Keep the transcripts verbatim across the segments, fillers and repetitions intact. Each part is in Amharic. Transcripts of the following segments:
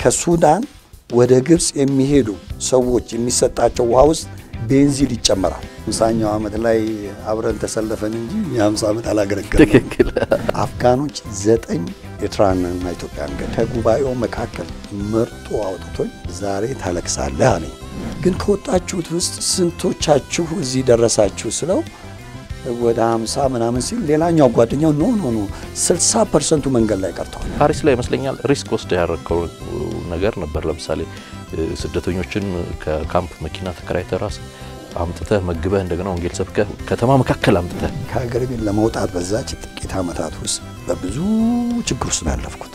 ከሱዳን ወደ ግብጽ የሚሄዱ ሰዎች የሚሰጣቸው ውሃ ውስጥ ቤንዚን ይጨመራል። ሃምሳኛው ዓመት ላይ አብረን ተሰለፈን እንጂ የሃምሳ ዓመት አላገለገለም። ትክክል። አፍጋኖች ዘጠኝ ኤርትራንና ኢትዮጵያን ከጉባኤው መካከል መርጦ አውጥቶኝ ዛሬ ታለቅሳለህ አለኝ። ግን ከወጣችሁት ውስጥ ስንቶቻችሁ እዚህ ደረሳችሁ ስለው ወደ ሃምሳ ምናምን ሲል ሌላኛው ጓደኛው ኖ ኖ ኖ ስልሳ ፐርሰንት መንገድ ላይ ቀርተዋል። ፓሪስ ላይ መስለኛል ሪስክ ወስደ ያረከው ነገር ነበር። ለምሳሌ ስደተኞችን ከካምፕ መኪና ተከራይተህ ራስ አምጥተህ መግበህ እንደገና ወንጌል ሰብከህ ከተማ መካከል አምጥተህ ከሀገር ቤት ለመውጣት በዛች ጥቂት ዓመታት ውስጥ በብዙ ችግር ውስጥ ያለፍኩት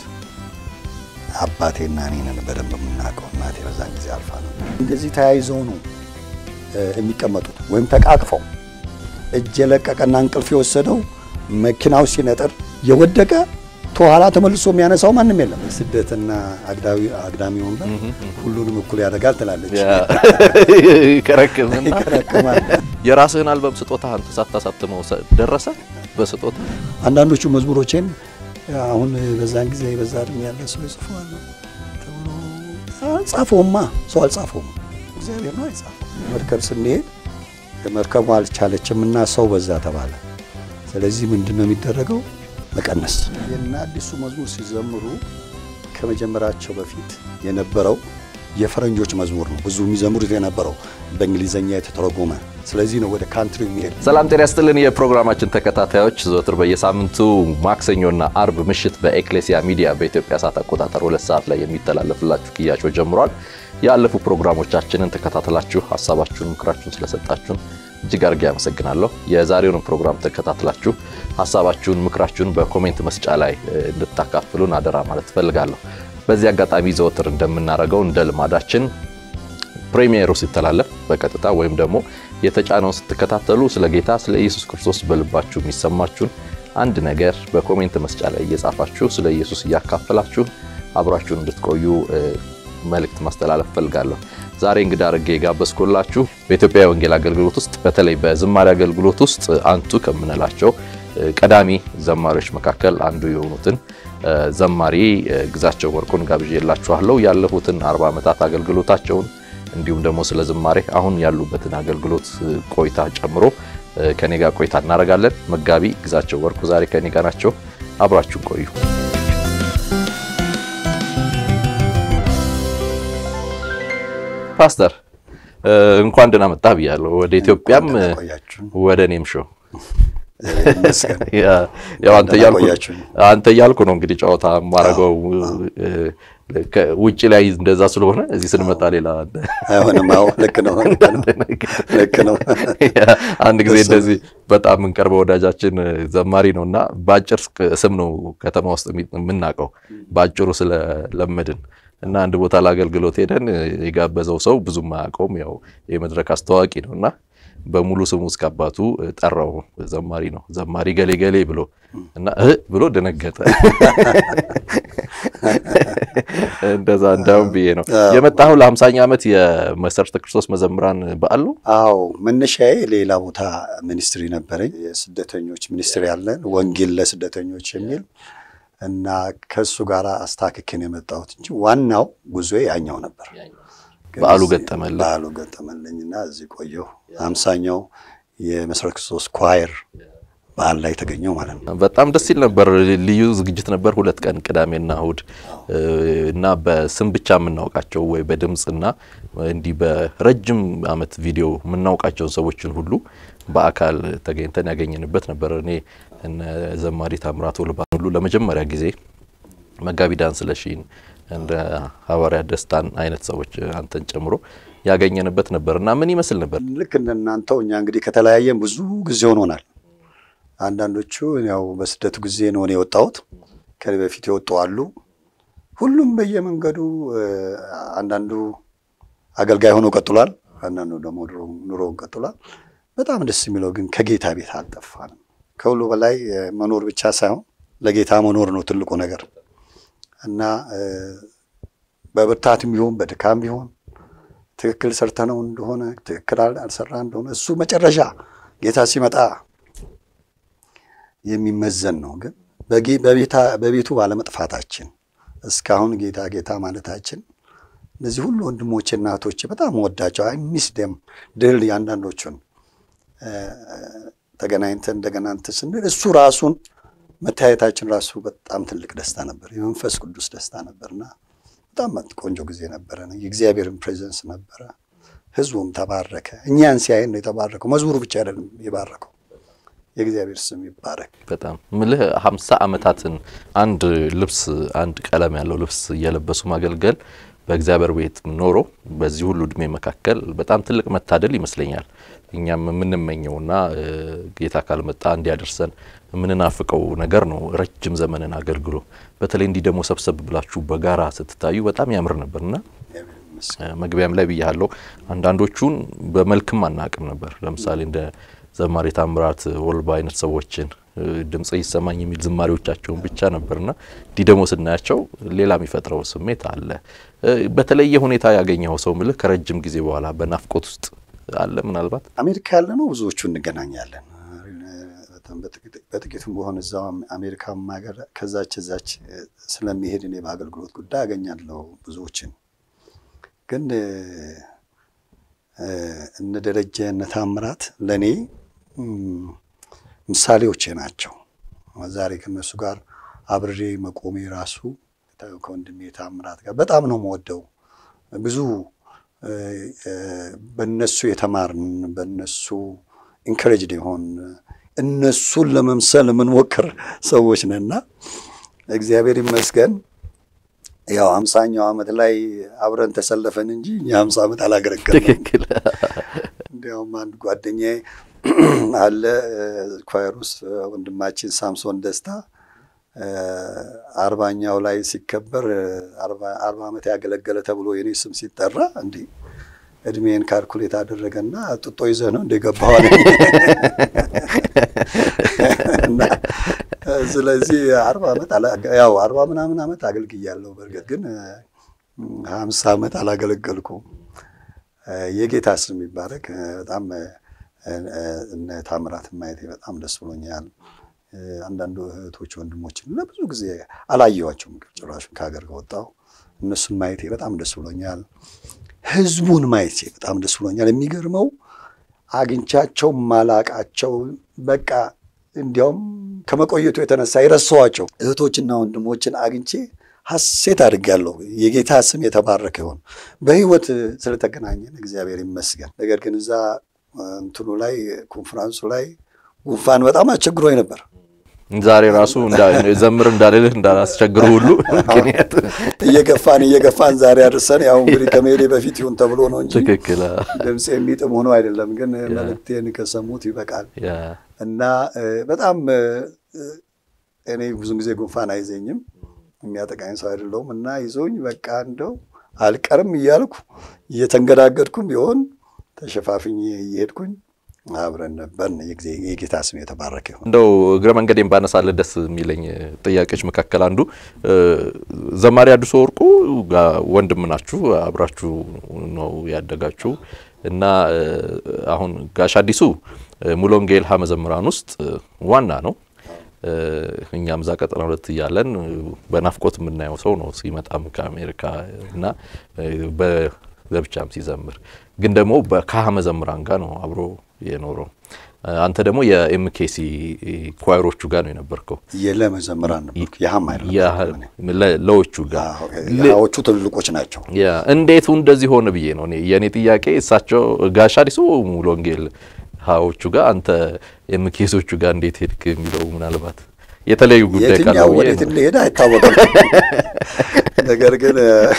አባቴና እኔን በደንብ የምናውቀው እናቴ በዛን ጊዜ አልፋ ነው። እንደዚህ ተያይዘው ነው የሚቀመጡት ወይም ተቃቅፈው እጅ ለቀቀና እንቅልፍ የወሰደው መኪናው ሲነጥር የወደቀ ተኋላ ተመልሶ የሚያነሳው ማንንም የለም። ስደትና አግዳዊ አግዳሚ ወንበር ሁሉንም እኩል ያደርጋል ትላለች። ከረከመና ከረከማ የራስህን አልበም ስጦታ አንተ ሳታሳትመው ደረሰ በስጦታ አንዳንዶቹ መዝሙሮቼን አሁን በዛን ጊዜ በዛ እድሜ ያለ ሰው ይጽፋል ተብሎ ጻፈውማ ሰው አልጻፈውም እግዚአብሔር ነው አይጻፈው። መርከብ ስንሄድ መርከቡ አልቻለችምና ሰው በዛ ተባለ። ስለዚህ ምንድነው የሚደረገው? መቀነስ። የና አዲሱ መዝሙር ሲዘምሩ ከመጀመራቸው በፊት የነበረው የፈረንጆች መዝሙር ነው ብዙ የሚዘምሩት የነበረው በእንግሊዘኛ የተተረጎመ። ስለዚህ ነው ወደ ካንትሪ የሚሄድ። ሰላም ጤና ይስጥልን የፕሮግራማችን ተከታታዮች፣ ዘወትር በየሳምንቱ ማክሰኞና አርብ ምሽት በኤክሌሲያ ሚዲያ በኢትዮጵያ ሰዓት አቆጣጠር ሁለት ሰዓት ላይ የሚተላለፍላችሁ ቅያሾ ጀምሯል። ያለፉ ፕሮግራሞቻችንን ተከታተላችሁ ሐሳባችሁን ምክራችሁን ስለሰጣችሁን እጅግ አድርጌ አመሰግናለሁ። የዛሬውን ፕሮግራም ተከታተላችሁ ሐሳባችሁን ምክራችሁን በኮሜንት መስጫ ላይ እንድታካፍሉን አደራ ማለት ፈልጋለሁ። በዚህ አጋጣሚ ዘወትር እንደምናረጋው እንደ ልማዳችን ፕሪሚየሩ ሲተላለፍ በቀጥታ ወይም ደግሞ የተጫነውን ስትከታተሉ ስለ ጌታ ስለ ኢየሱስ ክርስቶስ በልባችሁ የሚሰማችሁን አንድ ነገር በኮሜንት መስጫ ላይ እየጻፋችሁ ስለ ኢየሱስ እያካፈላችሁ አብራችሁን እንድትቆዩ መልእክት ማስተላለፍ ፈልጋለሁ። ዛሬ እንግዳ አርጌ ጋበዝኩላችሁ በኢትዮጵያ ወንጌል አገልግሎት ውስጥ በተለይ በዝማሬ አገልግሎት ውስጥ አንቱ ከምንላቸው ቀዳሚ ዘማሪዎች መካከል አንዱ የሆኑትን ዘማሪ ግዛቸው ወርቁን ጋብዤላችኋለሁ። ያለፉትን አርባ ዓመታት አገልግሎታቸውን እንዲሁም ደግሞ ስለ ዝማሬ አሁን ያሉበትን አገልግሎት ቆይታ ጨምሮ ከኔ ጋር ቆይታ እናደርጋለን። መጋቢ ግዛቸው ወርቁ ዛሬ ከኔ ጋር ናቸው። አብራችሁን ቆዩ። ፓስተር እንኳን ደህና መጣህ ብያለሁ ወደ ኢትዮጵያም ወደ እኔም ሾው። ያው አንተ ያልኩ አንተ ያልኩ ነው እንግዲህ ጨዋታ ማረጋው ውጪ ላይ እንደዛ ስለሆነ እዚህ ስንመጣ ሌላ አይሆንም። አዎ ልክ ነው ልክ ነው። አንድ ጊዜ እንደዚህ በጣም እንቀርበው ወዳጃችን ዘማሪ ነውና ባጭር ስም ነው ከተማ ውስጥ የምናቀው ባጭሩ ስለለመድን እና አንድ ቦታ ለአገልግሎት ሄደን የጋበዘው ሰው ብዙም ማያቆም ያው የመድረክ አስተዋቂ ነውና በሙሉ ስሙ እስካባቱ ጠራው። ዘማሪ ነው ዘማሪ ገሌ ገሌ ብሎ እና እህ ብሎ ደነገጠ። እንደዛ እንዳው ብዬ ነው የመጣው ለ50ኛ ዓመት የመሰረተ ክርስቶስ መዘምራን በዓል ነው። አዎ መነሻዬ ሌላ ቦታ ሚኒስትሪ ነበረኝ። የስደተኞች ሚኒስትሪ ያለን ወንጌል ለስደተኞች የሚል እና ከሱ ጋራ አስታክከን የመጣሁት እንጂ ዋናው ጉዞዬ ያኛው ነበር። በዓሉ ገጠመልኝ በዓሉ ገጠመልኝና እዚህ ቆየሁ። ሃምሳኛው የመሰረተ ክርስቶስ ኳየር በዓል ላይ ተገኘው ማለት ነው። በጣም ደስ ይል ነበር። ልዩ ዝግጅት ነበር። ሁለት ቀን ቅዳሜና እሁድ እና በስም ብቻ የምናውቃቸው ወይ በድምጽና እንዲ በረጅም አመት ቪዲዮ የምናውቃቸው ሰዎችን ሁሉ በአካል ተገኝተን ያገኘንበት ነበር። እኔ እነ ዘማሪ ታምራት ወልባን ሁሉ ለመጀመሪያ ጊዜ መጋቢ ዳንስለሽን እንደ ሐዋርያ ደስታን አይነት ሰዎች አንተን ጨምሮ ያገኘንበት ነበርና ምን ይመስል ነበር? ልክ እንደናንተው እኛ እንግዲህ ከተለያየን ብዙ ጊዜ ሆኖናል። አንዳንዶቹ ያው በስደቱ ጊዜ ነው ነው የወጣሁት ከዚህ በፊት ይወጣሉ። ሁሉም በየመንገዱ አንዳንዱ አገልጋይ ሆኖ ቀጥሏል፣ አንዳንዱ ደግሞ ኑሮ ቀጥሏል። በጣም ደስ የሚለው ግን ከጌታ ቤት አልጠፋንም። ከሁሉ በላይ መኖር ብቻ ሳይሆን ለጌታ መኖር ነው ትልቁ ነገር እና በብርታትም ቢሆን በድካም ቢሆን ትክክል ሰርተነው እንደሆነ ትክክል አልሰራን እንደሆነ እሱ መጨረሻ ጌታ ሲመጣ የሚመዘን ነው። ግን በቤታ በቤቱ ባለመጥፋታችን እስካሁን ጌታ ጌታ ማለታችን እነዚህ ሁሉ ወንድሞችና እህቶቼ በጣም ወዳቸው አይ ሚስ ደም ድል ያንዳንዶቹን ተገናኝተን እንደገና እንትን ስንል እሱ ራሱን መታየታችን ራሱ በጣም ትልቅ ደስታ ነበር። የመንፈስ ቅዱስ ደስታ ነበርና በጣም ቆንጆ ጊዜ ነበረ። የእግዚአብሔርን ፕሬዘንስ ነበረ። ህዝቡም ተባረከ። እኛን ሲያየን ነው የተባረከው። መዝሙሩ ብቻ አይደለም የባረከው። የእግዚአብሔር ስም ይባረክ። በጣም ምልህ ሃምሳ ዓመታትን አንድ ልብስ አንድ ቀለም ያለው ልብስ እየለበሱ ማገልገል በእግዚአብሔር ቤት ኖሮ በዚህ ሁሉ እድሜ መካከል በጣም ትልቅ መታደል ይመስለኛል። እኛም ምንመኘውና ጌታ ካልመጣ እንዲያደርሰን ምንናፍቀው ነገር ነው። ረጅም ዘመንን አገልግሎ በተለይ እንዲ ደሞ ሰብሰብ ብላችሁ በጋራ ስትታዩ በጣም ያምር ነበርና መግቢያም ላይ ብያለሁ አንዳንዶቹን በመልክም አናቅም ነበር። ለምሳሌ እንደ ዘማሪ ታምራት ወልባ አይነት ሰዎችን ድምጽ ይሰማኝ የሚል ዝማሬዎቻቸውን ብቻ ነበርና ዲ ደሞ ስናያቸው ሌላ የሚፈጥረው ስሜት አለ። በተለየ ሁኔታ ያገኘው ሰው ምልህ ከረጅም ጊዜ በኋላ በናፍቆት ውስጥ አለ። ምናልባት አሜሪካ ያለነው ብዙዎቹ እንገናኛለን። በጥቂቱም በሆነ እዛው አሜሪካ ማገር ከዛች እዛች ስለሚሄድ እኔ በአገልግሎት ጉዳይ አገኛለሁ ብዙዎችን። ግን እነ ደረጀ እነ ታምራት ለኔ ምሳሌዎቼ ናቸው። ዛሬ ከነሱ ጋር አብሬ መቆሜ ራሱ ከወንድሜ ታምራት ጋር በጣም ነው የምወደው። ብዙ በእነሱ የተማርን በእነሱ ኢንካሬጅድ ይሆን እነሱን ለመምሰል ምን ወከር ሰዎች ነንና እግዚአብሔር ይመስገን። ያው ሃምሳኛው ዓመት ላይ አብረን ተሰለፈን እንጂ ሃምሳ ዓመት አላገለገልንም። ትክክል። እንዲያውም አንድ ጓደኛዬ አለ ኳየሩስ ወንድማችን ሳምሶን ደስታ አርባኛው ላይ ሲከበር አርባ ዓመት ያገለገለ ተብሎ የኔ ስም ሲጠራ እንዴ እድሜን ካልኩሌት አደረገና ጥጦ ይዘህ ነው እንደገባው አለ። እና ስለዚህ አርባ ዓመት ያው አርባ ምናምን ዓመት አገልግያለሁ። በርግጥ ግን ሃምሳ ዓመት አላገለገልኩም። የጌታ ስም ይባረክ። በጣም እነ ታምራት ማየቴ በጣም ደስ ብሎኛል። አንዳንዱ እህቶች ወንድሞችን ለብዙ ጊዜ አላየዋቸውም ጭራሽ ከሀገር ከወጣው እነሱን ማየቴ በጣም ደስ ብሎኛል። ህዝቡን ማየቴ በጣም ደስ ብሎኛል። የሚገርመው አግኝቻቸው ማላቃቸው በቃ እንዲያውም ከመቆየቱ የተነሳ ይረሳዋቸው እህቶችና ወንድሞችን አግኝቼ ሐሴት አድርጋለሁ። የጌታ ስም የተባረከ ይሁን። በህይወት ስለተገናኘን እግዚአብሔር ይመስገን። ነገር ግን እዛ እንትኑ ላይ ኮንፈረንሱ ላይ ጉንፋን በጣም አስቸግሮኝ ነበር። ዛሬ ራሱ እንዳ ዘምር እንዳልልህ እንዳላስቸግሩ ሁሉ ምክንያት እየገፋን እየገፋን ዛሬ አድርሰን ያው እንግዲህ ከመሄዴ በፊት ይሁን ተብሎ ነው እንጂ ትክክል ድምጽ የሚጥም ሆኖ አይደለም። ግን መልእክቴን ከሰሙት ይበቃል። እና በጣም እኔ ብዙ ጊዜ ጉንፋን አይዘኝም የሚያጠቃኝ ሰው አይደለሁም። እና ይዞኝ በቃ እንደው አልቀርም እያልኩ እየተንገዳገድኩም ቢሆን ተሸፋፍኝ እየሄድኩኝ አብረን ነበርን። የጌታ ስም የተባረከ ይሁን። እንደው እግረ መንገዴን ባነሳለ ደስ የሚለኝ ጥያቄዎች መካከል አንዱ ዘማሪ አዲሱ ወርቁ ወንድም ናችሁ፣ አብራችሁ ነው ያደጋችሁ እና አሁን ጋሽ አዲሱ ሙሉ ወንጌል ሀመዘምራን ውስጥ ዋና ነው። እኛም ዛ ቀጠና ሁለት ያለን በናፍቆት የምናየው ሰው ነው ሲመጣም ከአሜሪካ እና በብቻም ሲዘምር ግን ደግሞ በካህመዘምራን ጋር ነው አብሮ የኖረው። አንተ ደግሞ የኤምኬሲ ኳይሮቹ ጋር ነው የነበርከው። የለመዘምራን ነው ያህም አይደለም ለለዎቹ ጋር ያዎቹ ትልልቆች ናቸው። ያ እንዴት እንደዚህ ሆነ ብዬ ነው እኔ የኔ ጥያቄ። እሳቸው ጋሽ አዲሱ ሙሉ ወንጌል ሃዎቹ ጋር አንተ ኤምኬሶቹ ጋር እንዴት ሄድክ የሚለው ምናልባት የተለዩ ጉዳይ ካለው የትኛው ወዴት እንደሄደ አይታወቅም። ነገር ግን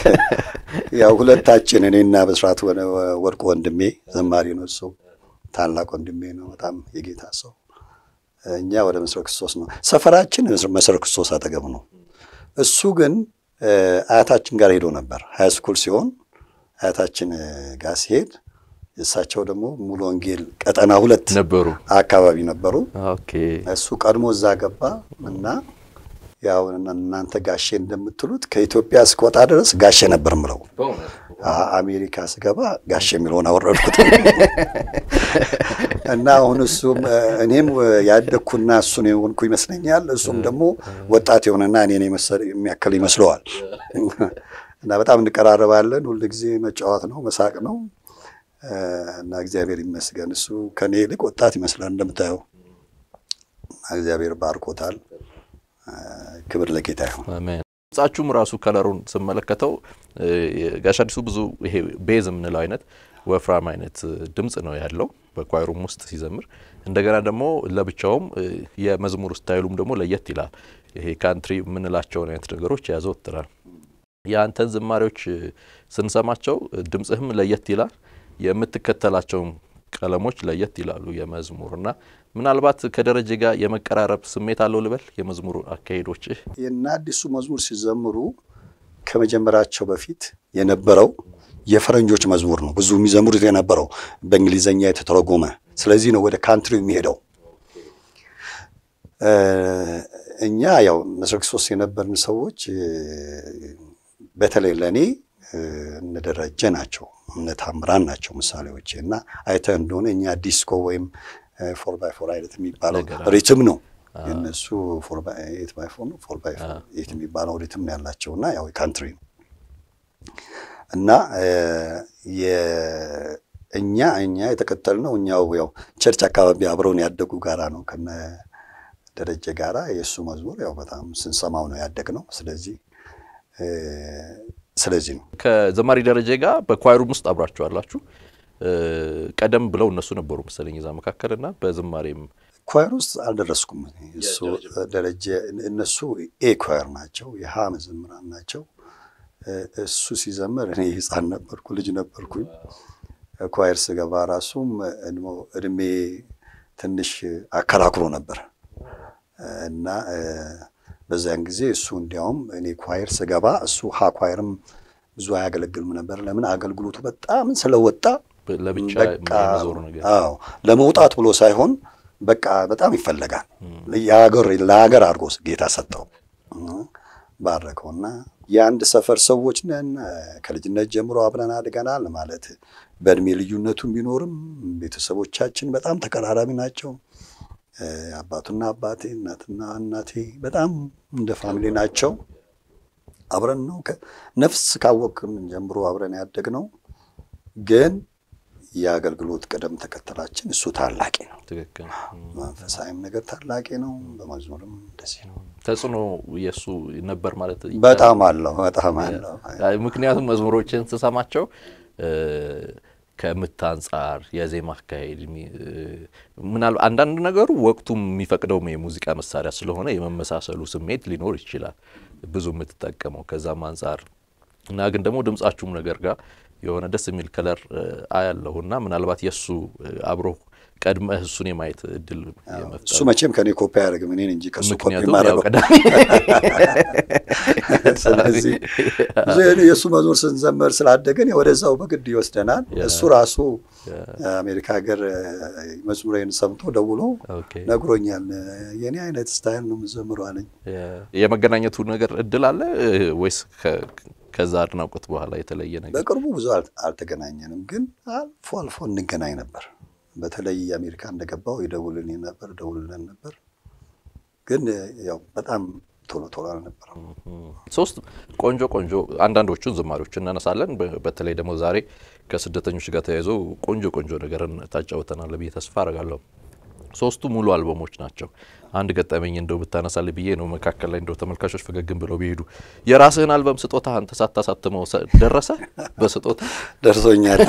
ያው ሁለታችን እኔና በስራት ወርቁ ወንድሜ ዘማሪ ነው፣ እሱ ታላቅ ወንድሜ ነው፣ በጣም የጌታ ሰው። እኛ ወደ መሰረ ክርስቶስ ነው ሰፈራችን፣ መሰረ ክርስቶስ አጠገብ ነው። እሱ ግን አያታችን ጋር ሄዶ ነበር ሃይ ስኩል ሲሆን አያታችን ጋር ሲሄድ እሳቸው ደግሞ ሙሉ ወንጌል ቀጠና ሁለት ነበሩ አካባቢ ነበሩ። ኦኬ እሱ ቀድሞ እዛ ገባ እና ያው እናንተ ጋሼ እንደምትሉት ከኢትዮጵያ እስከወጣ ድረስ ጋሼ ነበር ምለው። አሜሪካ ስገባ ጋሼ የሚለውን አወረድኩት። እና አሁን እሱም እኔም ያደኩና እሱ ነው የሆንኩ ይመስለኛል እሱም ደግሞ ወጣት የሆነና እኔን የሚያከል ይመስለዋል እና በጣም እንቀራረባለን ሁሉ ጊዜ መጫወት ነው መሳቅ ነው እና እግዚአብሔር ይመስገን እሱ ከኔ ይልቅ ወጣት ይመስላል እንደምታየው እግዚአብሔር ባርኮታል ክብር ለጌታ ይሁን አሜን ጻቹም ራሱ ከለሩን ስመለከተው ጋሽ አዲሱ ብዙ ይሄ ቤዝ ምንለው አይነት ወፍራም አይነት ድምጽ ነው ያለው በኳይሩም ውስጥ ሲዘምር እንደገና ደግሞ ለብቻውም የመዝሙር ስታይሉም ደግሞ ለየት ይላል ይሄ ካንትሪ ምንላቸው አይነት ነገሮች ያዘወትራል ያንተን ዝማሬዎች ስንሰማቸው ድምጽህም ለየት ይላል የምትከተላቸው ቀለሞች ለየት ይላሉ የመዝሙርና ምናልባት ከደረጀ ጋር የመቀራረብ ስሜት አለው ልበል የመዝሙር አካሄዶች የና አዲሱ መዝሙር ሲዘምሩ ከመጀመራቸው በፊት የነበረው የፈረንጆች መዝሙር ነው ብዙ የሚዘምሩት የነበረው በእንግሊዘኛ የተተረጎመ ስለዚህ ነው ወደ ካንትሪ የሚሄደው እኛ ያው መስክሶስ የነበርን ሰዎች በተለይ ለኔ እንደደረጀ ናቸው እነታምራን ናቸው ምሳሌዎችና አይተ እንደሆነ እኛ ዲስኮ ወይም four by four አይነት የሚባለው ሪትም ነው የነሱ four by eight by four ነው four by eight የሚባለው ሪትም ያላቸውና ያው ካንትሪ እና የእኛ እኛ የተከተልነው እኛው ያው ቸርች አካባቢ አብረውን ያደጉ ጋራ ነው ከነ ደረጀ ጋራ የሱ መዝሙር ያው በጣም ስንሰማው ነው ያደግነው ስለዚህ ስለዚህ ነው ከዘማሪ ደረጀ ጋር በኳይሩም ውስጥ አብራችሁ አላችሁ ቀደም ብለው እነሱ ነበሩ መሰለኝ እዛ መካከልና በዝማሬም ኳይር ውስጥ አልደረስኩም እሱ ደረጀ እነሱ ኤ ኳይር ናቸው የሃ መዝሙራን ናቸው እሱ ሲዘምር እኔ ህፃን ነበርኩ ልጅ ነበርኩኝ ኳይር ስገባ ራሱም እድሜ ትንሽ አከራክሮ ነበር እና በዛን ጊዜ እሱ እንዲያውም እኔ ኳይር ስገባ እሱ ሃ ኳይርም ብዙ ያገለግልም ነበር ለምን አገልግሎቱ በጣም ስለወጣ ለብቻ የመዞር ነገር አዎ ለመውጣት ብሎ ሳይሆን በቃ በጣም ይፈልጋል ያገር ለሀገር አድርጎ ጌታ ሰጠው ባረከውና የአንድ ሰፈር ሰዎች ነን ከልጅነት ጀምሮ አብረን አድገናል ማለት በእድሜ ልዩነቱም ቢኖርም ቤተሰቦቻችን በጣም ተቀራራቢ ናቸው አባቱና አባቴ እናትና እናቴ በጣም እንደ ፋሚሊ ናቸው አብረን ነው ነፍስ ካወቅን ጀምሮ አብረን ያደግነው ግን ያገልግሎት ቀደም ተከተላችን እሱ ታላቂ ነው ትክክል መንፈሳዊም ነገር ታላቂ ነው በመዝሙርም እንደዚህ ነው ተጽኖ ኢየሱ ነበር ማለት በጣም አለው በጣም አለው ምክንያቱም መዝሙሮችን ተሰማቸው ከምታንጻር የዜማ አካሄድ ምናል አንዳንድ ነገሩ ወቅቱም የሚፈቅደው የሙዚቃ መሳሪያ ስለሆነ የመመሳሰሉ ስሜት ሊኖር ይችላል ብዙ የምትጠቀመው ከዛም አንፃር እና ግን ደግሞ ድምጻችሁም ነገር ጋር የሆነ ደስ የሚል ከለር አያለውና ምናልባት የሱ አብሮ ቀድመህ እሱን የማየት እድል የመፍጠር እሱ መቼም ከኔ ኮፒ ያደርግም እኔን እንጂ ከሱ ኮፒ ማድረግ ስለዚህ ዘኔ የሱ መዝሙር ስንዘምር ስላደገን ወደዛው በግድ ይወስደናል እሱ ራሱ አሜሪካ ሀገር መዝሙሬን ሰምቶ ደውሎ ነግሮኛል የኔ አይነት ስታይል ነው መዝሙሩ አለኝ የመገናኘቱ ነገር እድል አለ ወይስ ከዛ አድናቆት በኋላ የተለየ ነገር በቅርቡ ብዙ አልተገናኘንም ግን አልፎ አልፎ እንገናኝ ነበር በተለይ አሜሪካ እንደገባው ይደውልልኝ ነበር ደውልልን ነበር ግን ያው በጣም ቶሎ ቶሎ ነበር ሶስት ቆንጆ ቆንጆ አንዳንዶቹን ዝማሬዎች እናነሳለን በተለይ ደግሞ ዛሬ ከስደተኞች ጋር ተያይዞ ቆንጆ ቆንጆ ነገርን ታጫውተናል ለብዬ ተስፋ አደርጋለሁ ሶስቱ ሙሉ አልበሞች ናቸው አንድ ገጠመኝ እንደው ብታነሳልኝ ብዬ ነው መካከል ላይ እንደው ተመልካቾች ፈገግም ብለው ቢሄዱ የራስህን አልበም ስጦታ አንተ ሳታሳትመው ደረሰ በስጦታ ደርሶኛል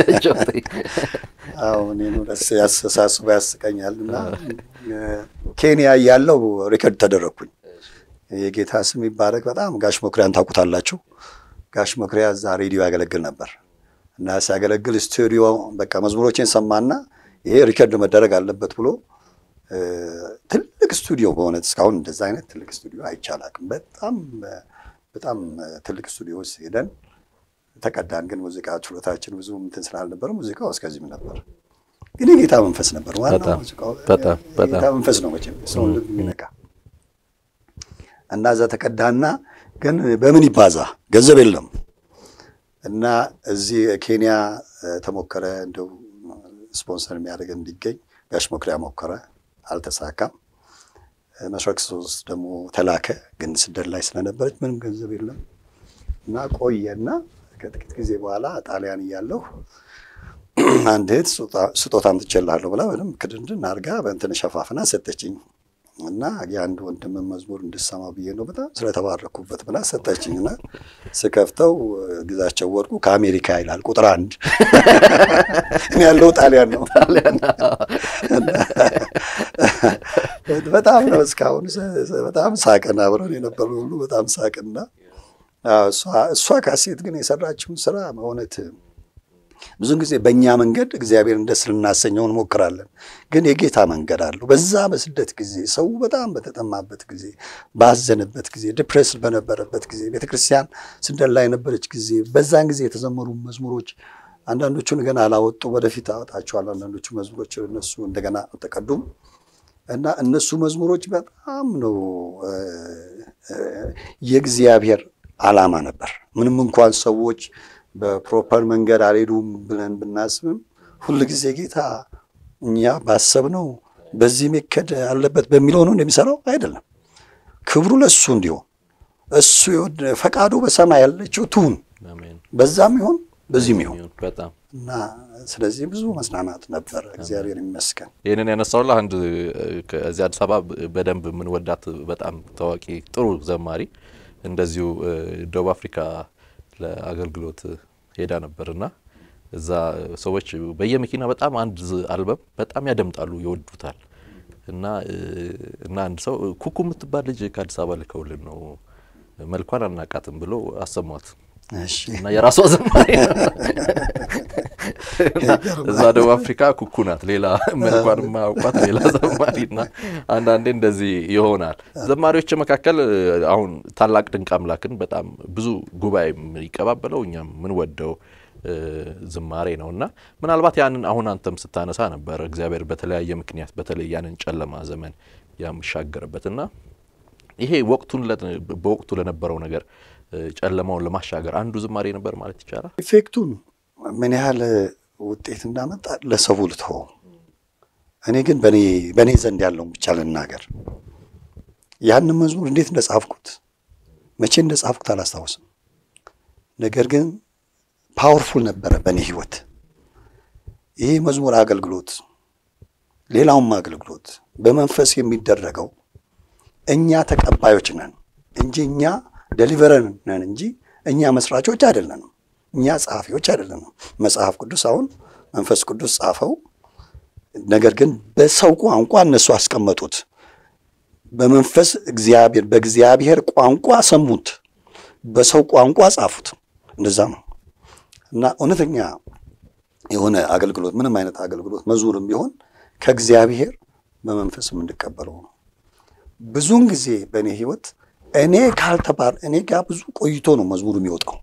አዎ እኔ ነው ደስ ያሳስበ ያስቀኛልና ኬንያ ያለው ሪከርድ ተደረኩኝ የጌታ ስም ይባረክ በጣም ጋሽ መኩሪያን ታውቁታላችሁ ጋሽ መኩሪያ ዛ ሬዲዮ ያገለግል ነበር እና ሲያገለግል ስቱዲዮ በቃ መዝሙሮችን ሰማና ይሄ ሪከርድ መደረግ አለበት ብሎ ትልቅ ስቱዲዮ በሆነ እስካሁን እንደዛ አይነት ትልቅ ስቱዲዮ አይቻላልም በጣም በጣም ትልቅ ስቱዲዮ ሄደን ተቀዳን ግን ሙዚቃ ችሎታችን ብዙ እንትን ስላልነበር ሙዚቃው እስከዚህም ነበር ግን ጌታ መንፈስ ነበር ዋናው ሙዚቃው በጣም በጣም ጌታ መንፈስ ነው መቼም ሰው እንደሚነካ እና ዛ ተቀዳና ግን በምን ይባዛ ገንዘብ የለም እና እዚህ ኬንያ ተሞከረ እንደው ስፖንሰር የሚያደርግ እንዲገኝ ጋሽ መኩሪያ ሞከረ፣ አልተሳካም። መስራቅ ሶስት ደግሞ ተላከ፣ ግን ስደት ላይ ስለነበረች ምንም ገንዘብ የለም እና ቆየና ከጥቂት ጊዜ በኋላ ጣሊያን እያለሁ አንድ እህት ስጦታ አምጥቼልሃለሁ ብላ በደም ክድንድን አድርጋ በእንትን ሸፋፍና ሰጠችኝ እና የአንድ ወንድም መዝሙር እንድሰማ ብዬ ነው በጣም ስለተባረኩበት ብላ ሰጠችኝና ስከፍተው ግዛቸው ወርቁ ከአሜሪካ ይላል ቁጥር አንድ እኔ ያለው ጣሊያን ነው ጣሊያን በጣም ነው እስካሁን በጣም ሳቀና አብረን የነበሩ ሁሉ በጣም ሳቅና እሷ እሷ ካሴት ግን የሰራችውን ስራ በእውነት ብዙ ጊዜ በእኛ መንገድ እግዚአብሔር እንደስልናሰኘው እንሞክራለን፣ ግን የጌታ መንገድ አለው። በዛ በስደት ጊዜ ሰው በጣም በተጠማበት ጊዜ፣ ባዘነበት ጊዜ፣ ዲፕሬስ በነበረበት ጊዜ፣ ቤተክርስቲያን ስደት ላይ የነበረች ጊዜ በዛን ጊዜ የተዘመሩ መዝሙሮች አንዳንዶቹን ገና አላወጡ፣ ወደፊት አወጣቸዋለሁ። አንዳንዶቹ መዝሙሮች እነሱ እንደገና ተቀዱም እና እነሱ መዝሙሮች በጣም ነው የእግዚአብሔር ዓላማ ነበር። ምንም እንኳን ሰዎች በፕሮፐር መንገድ አልሄዱም ብለን ብናስብም ሁሉ ጊዜ ጌታ እኛ ባሰብነው በዚህ መከደ አለበት በሚለው ነው እንደሚሰራው አይደለም። ክብሩ ለሱ እንዲሆን እሱ ይወድ ፈቃዱ በሰማይ ያለችው ትሁን፣ አሜን። በዛም ይሁን በዚህም ይሁን በጣም እና ስለዚህ ብዙ መስናናት ነበር። እግዚአብሔር ይመስገን። ይሄንን ያነሳውላ አንድ ከዚህ አዲስ አበባ በደንብ ምን ወዳት በጣም ታዋቂ ጥሩ ዘማሪ እንደዚሁ ደቡብ አፍሪካ ለአገልግሎት ሄዳ ነበርና እዛ ሰዎች በየመኪና በጣም አንድ አልበም በጣም ያደምጣሉ ይወዱታል እና እና አንድ ሰው ኩኩ የምትባል ልጅ ከአዲስ አበባ ልከውልን ነው መልኳን አናቃትም ብሎ አሰማት። እሺ እና የራሷ ዘማሪ እዛ ደቡብ አፍሪካ ኩኩ ናት፣ ሌላ መልኳን ማውቃት ሌላ ዘማሪና አንዳንዴ እንደዚህ ይሆናል። ዘማሪዎች መካከል አሁን ታላቅ ድንቅ አምላክን በጣም ብዙ ጉባኤ ይቀባበለው እኛም ምን ወደው ዝማሬ ነውና ምናልባት ያንን አሁን አንተም ስታነሳ ነበር እግዚአብሔር በተለያየ ምክንያት በተለይ ያንን ጨለማ ዘመን ያምሻገረበትና ይሄ ወቅቱን በወቅቱ ለነበረው ነገር ጨለማውን ለማሻገር አንዱ ዝማሬ ነበር ማለት ይቻላል። ኢፌክቱን ምን ያህል ውጤት እንዳመጣ ለሰው ልተው። እኔ ግን በኔ በኔ ዘንድ ያለው ብቻ ልናገር። ያን መዝሙር እንዴት እንደጻፍኩት መቼ እንደጻፍኩት አላስታውስም። ነገር ግን ፓወርፉል ነበር በኔ ህይወት። ይሄ መዝሙር አገልግሎት ሌላውም አገልግሎት በመንፈስ የሚደረገው እኛ ተቀባዮች ነን እንጂ እኛ ዴሊቨረር ነን እንጂ እኛ መስራቾች አይደለንም፣ እኛ ጸሐፊዎች አይደለንም። መጽሐፍ ቅዱስ አሁን መንፈስ ቅዱስ ጻፈው፣ ነገር ግን በሰው ቋንቋ እነሱ አስቀመጡት። በመንፈስ እግዚአብሔር በእግዚአብሔር ቋንቋ ሰሙት፣ በሰው ቋንቋ ጻፉት። እንደዛ ነው እና እውነተኛ የሆነ አገልግሎት ምንም አይነት አገልግሎት መዝሙርም ቢሆን ከእግዚአብሔር በመንፈስ እንድቀበለው ነው። ብዙን ጊዜ በእኔ ህይወት እኔ ካልተባር እኔ ጋር ብዙ ቆይቶ ነው መዝሙሩ የሚወጣው።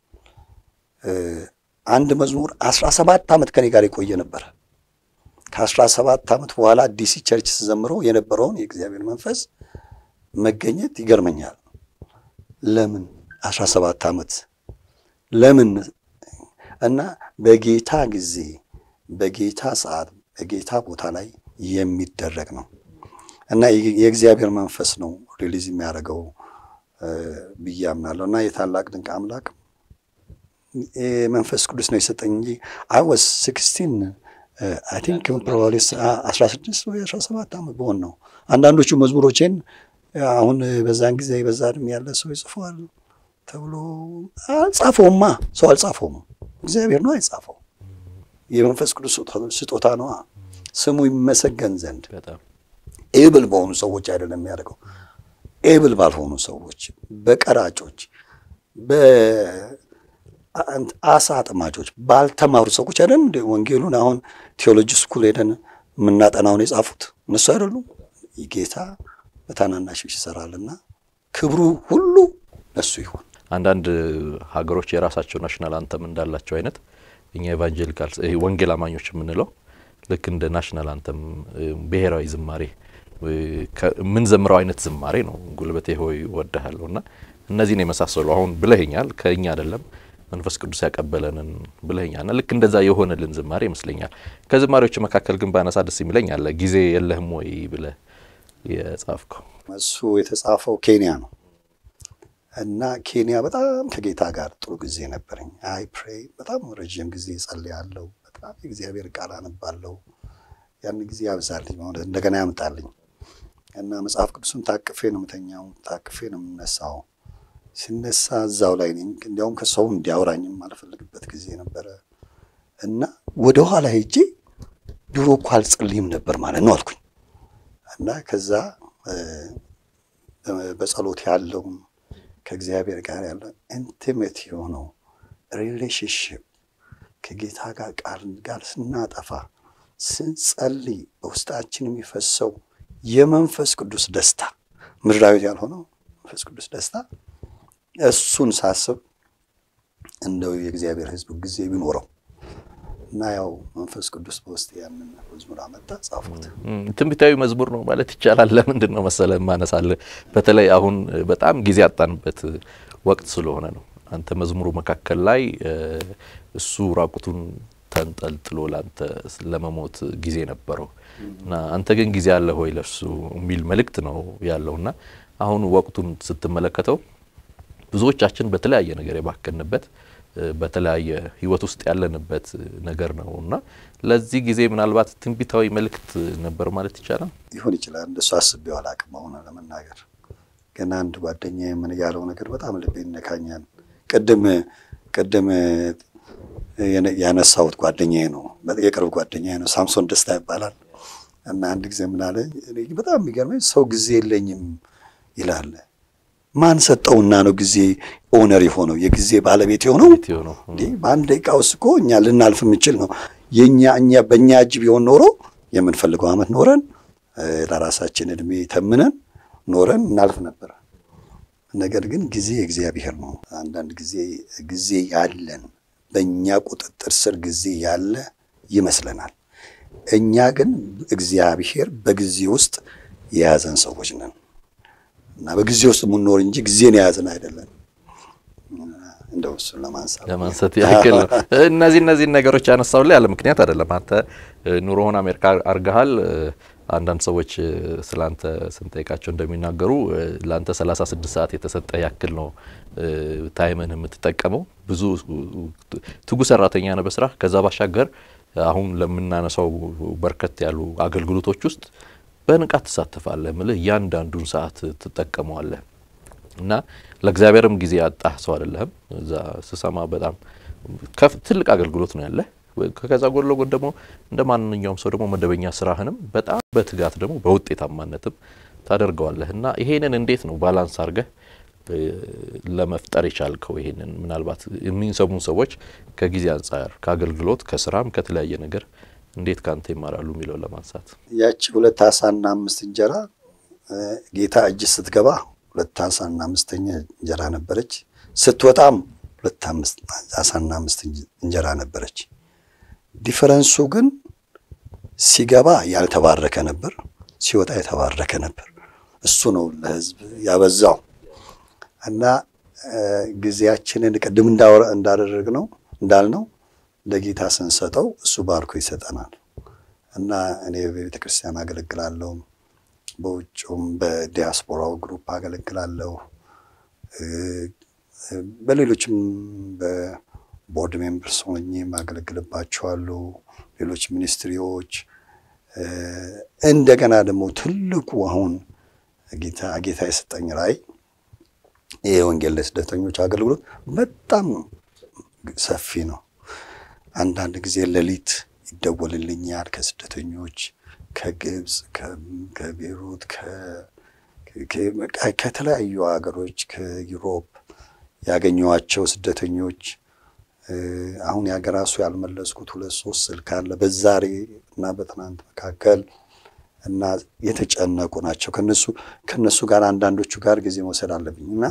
አንድ መዝሙር አስራ ሰባት ዓመት ከኔ ጋር የቆየ ነበር። ከአስራ ሰባት ዓመት በኋላ ዲሲ ቸርች ተዘምሮ የነበረውን የእግዚአብሔር መንፈስ መገኘት ይገርመኛል። ለምን አስራ ሰባት ዓመት ለምን? እና በጌታ ጊዜ በጌታ ሰዓት በጌታ ቦታ ላይ የሚደረግ ነው እና የእግዚአብሔር መንፈስ ነው ሪሊዝ የሚያደርገው ብዬ አምናለሁ። እና የታላቅ ድንቅ አምላክ መንፈስ ቅዱስ ነው የሰጠኝ እንጂ I was sixteen I think probably አስራ ስድስት ወይ አስራ ሰባት ዓመት በሆነ ነው። አንዳንዶቹ መዝሙሮቼን አሁን በዛን ጊዜ በዛድም ያለ ሰው ይጽፋል ተብሎ አልጻፈውማ፣ ሰው አልጻፈውም፣ እግዚአብሔር ነው የጻፈው። የመንፈስ ቅዱስ ስጦታ ነው፣ ስሙ ይመሰገን ዘንድ በጣም ኤብል በሆኑ ሰዎች አይደለም የሚያደርገው፣ ኤብል ባልሆኑ ሰዎች፣ በቀራጮች፣ በአሳ አጥማጆች፣ ባልተማሩ ሰዎች አይደለም እንደ ወንጌሉን አሁን ቴዎሎጂ ስኩል ሄደን የምናጠናውን የጻፉት እነሱ አይደሉም። ጌታ በታናናሾች ይሰራልና ክብሩ ሁሉ ለሱ ይሁን። አንዳንድ ሀገሮች የራሳቸው ናሽናል አንተም እንዳላቸው አይነት እኛ ኢቫንጀሊካልስ ወንጌል አማኞች የምንለው ልክ እንደ ናሽናል አንተም ብሔራዊ ዝማሬ ምን ዘምራው አይነት ዝማሬ ነው። ጉልበቴ ሆይ ወደሃለውና እነዚህን የመሳሰሉ አሁን ብለህኛል ከኛ አይደለም መንፈስ ቅዱስ ያቀበለንን ብለኛና ልክ እንደዛ የሆነልን ዝማሬ ይመስለኛል። ከዝማሬዎች መካከል ግን ባነሳ ደስ ይለኛል ጊዜ የለህም ወይ ብለ የጻፍከው እሱ የተጻፈው ኬንያ ነው እና ኬንያ በጣም ከጌታ ጋር ጥሩ ጊዜ ነበርኝ። አይ ፕሬይ በጣም ረጅም ጊዜ ጸልያለሁ። በጣም የእግዚአብሔር ቃል አነባለሁ። ያን ጊዜ ያብዛልኝ ማለት እንደገና ያምጣልኝ እና መጽሐፍ ቅዱስን ታቅፌ ነው የምተኛው፣ ታቅፌ ነው የምነሳው። ሲነሳ እዛው ላይ ነኝ። እንዲያውም ከሰው እንዲያወራኝም አልፈልግበት ጊዜ ነበረ እና ወደ ኋላ ሄጄ ድሮ እኮ አልጸልይም ነበር ማለት ነው አልኩኝ እና ከዛ በጸሎት ያለው ከእግዚአብሔር ጋር ያለው ኢንቲሜት የሆነው ሪሌሽንሺፕ ከጌታ ጋር ቃል ጋር ስናጠፋ ስንጸልይ በውስጣችን የሚፈሰው የመንፈስ ቅዱስ ደስታ ምድራዊ ያልሆነው መንፈስ ቅዱስ ደስታ እሱን ሳስብ እንደው የእግዚአብሔር ሕዝብ ጊዜ ቢኖረው እና ያው መንፈስ ቅዱስ በውስጥ ያንን መዝሙር አመጣ ጻፉት። ትንቢታዊ መዝሙር ነው ማለት ይቻላል። ለምንድን ነው መሰለ ማነሳለ በተለይ አሁን በጣም ጊዜ አጣንበት ወቅት ስለሆነ ነው። አንተ መዝሙሩ መካከል ላይ እሱ ራቁቱን ተንጠልጥሎ ላንተ ለመሞት ጊዜ ነበረው እና አንተ ግን ጊዜ አለ ሆይ ለሱ የሚል መልእክት ነው ያለውና አሁን ወቅቱን ስትመለከተው ብዙዎቻችን በተለያየ ነገር የባከንበት በተለያየ ህይወት ውስጥ ያለንበት ነገር ነውና ለዚህ ጊዜ ምናልባት ትንቢታዊ መልእክት ነበር ማለት ይቻላል። ይሁን ይችላል እንደሱ አስቤው አላቅም አሁን ለመናገር ገና አንድ ጓደኛዬ ምን ያለው ነገር በጣም ልቤን ነካኛል። ቅድም ቅድም ያነሳውት ጓደኛዬ ነው የቅርብ ጓደኛዬ ነው ሳምሶን ደስታ ይባላል እና አንድ ጊዜ ምን አለ በጣም የሚገርመኝ ሰው ጊዜ የለኝም ይላል። ማን ሰጠውና ነው ጊዜ ኦነር የሆነው የጊዜ ባለቤት የሆነው እንዴ? በአንድ ደቂቃ ውስጥ እኮ እኛ ልናልፍ የምንችል ነው። የኛ እኛ በእኛ እጅ ቢሆን ኖሮ የምንፈልገው አመት ኖረን ለራሳችን እድሜ ተምነን ኖረን እናልፍ ነበር። ነገር ግን ጊዜ እግዚአብሔር ነው። አንዳንድ ጊዜ ጊዜ ያለን በእኛ ቁጥጥር ስር ጊዜ ያለ ይመስለናል። እኛ ግን እግዚአብሔር በጊዜ ውስጥ የያዘን ሰዎች ነን እና በጊዜ ውስጥ ምንኖር እንጂ ጊዜን የያዘን አይደለም። እንደው እሱ ለማንሳት ለማንሳት ያክል ነው። እነዚህ እነዚህ ነገሮች ያነሳው ላይ ያለ ምክንያት አይደለም። አንተ ኑሮውን አሜሪካ አርጋሃል። አንዳንድ ሰዎች ስላንተ ስንጠይቃቸው እንደሚናገሩ ላንተ ሰላሳ ስድስት ሰዓት የተሰጠ ያክል ነው ታይምን የምትጠቀመው። ብዙ ትጉ ሰራተኛ ነህ በስራ። ከዛ ባሻገር አሁን ለምናነሳው በርከት ያሉ አገልግሎቶች ውስጥ በንቃት ተሳትፋለህ ማለት ያንዳንዱን ሰዓት ትጠቀመዋለህ እና ለእግዚአብሔርም ጊዜ ያጣህ ሰው አይደለም። እዛ ስሰማ በጣም ትልቅ አገልግሎት ነው ያለህ። ከዛ ጎን ለጎን ደግሞ እንደማንኛውም ሰው ደግሞ መደበኛ ስራህንም በጣም በትጋት ደግሞ በውጤታማነትም ታደርገዋለህና ይሄንን እንዴት ነው ባላንስ አድርገህ ለመፍጠር ይቻልከው? ይሄንን ምናልባት የሚንሰሙን ሰዎች ከጊዜ አንፃር ከአገልግሎት ከስራም ከተለያየ ነገር እንዴት ካንተ ይማራሉ የሚለው ለማንሳት ያቺ ሁለት አሳና አምስት እንጀራ ጌታ እጅ ስትገባ ሁለት አሳና አምስተኛ እንጀራ ነበረች። ስትወጣም ሁለት አምስት አሳና አምስት እንጀራ ነበረች። ዲፈረንሱ ግን ሲገባ ያልተባረከ ነበር፣ ሲወጣ የተባረከ ነበር። እሱ ነው ለህዝብ ያበዛው እና ጊዜያችንን ቅድም እንዳደረግነው እንዳልነው ለጌታ ስንሰጠው እሱ ባርኮ ይሰጠናል እና እኔ በቤተክርስቲያን አገለግላለሁ፣ በውጭም በዲያስፖራው ግሩፕ አገለግላለሁ፣ በሌሎችም በቦርድ ሜምበርስ ሆኜ ማገለግልባቸዋለሁ፣ ሌሎች ሚኒስትሪዎች። እንደገና ደግሞ ትልቁ አሁን ጌታ ጌታ የሰጠኝ ራይ የወንጌል ለስደተኞች አገልግሎት በጣም ሰፊ ነው። አንዳንድ ጊዜ ሌሊት ይደወልልኛል ከስደተኞች ከግብጽ ከቤሩት ከተለያዩ ሀገሮች ከዩሮፕ ያገኘዋቸው ስደተኞች አሁን ያገራሱ ያልመለስኩት ሁለት ሶስት ስልክ አለ በዛሬ እና በትናንት መካከል እና የተጨነቁ ናቸው። ከነሱ ከነሱ ጋር አንዳንዶቹ ጋር ጊዜ መውሰድ አለብኝና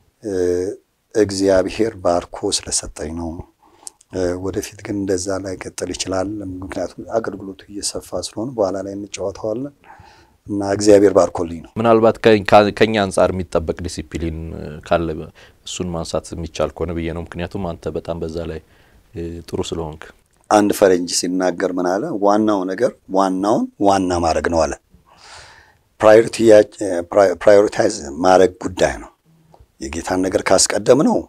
እግዚአብሔር ባርኮ ስለሰጠኝ ነው። ወደፊት ግን እንደዛ ላይ ቀጥል ይችላል። ምክንያቱም አገልግሎቱ እየሰፋ ስለሆነ በኋላ ላይ እንጫወተዋለን እና እግዚአብሔር ባርኮልኝ ነው። ምናልባት ከኛ አንፃር የሚጠበቅ ዲሲፕሊን ካለ እሱን ማንሳት የሚቻል ከሆነ ብዬ ነው። ምክንያቱም አንተ በጣም በዛ ላይ ጥሩ ስለሆንክ። አንድ ፈረንጅ ሲናገር ምን አለ? ዋናው ነገር ዋናውን ዋና ማድረግ ነው አለ። ፕራዮሪቲ ፕራዮሪታይዝ ማድረግ ጉዳይ ነው። የጌታን ነገር ካስቀደም ነው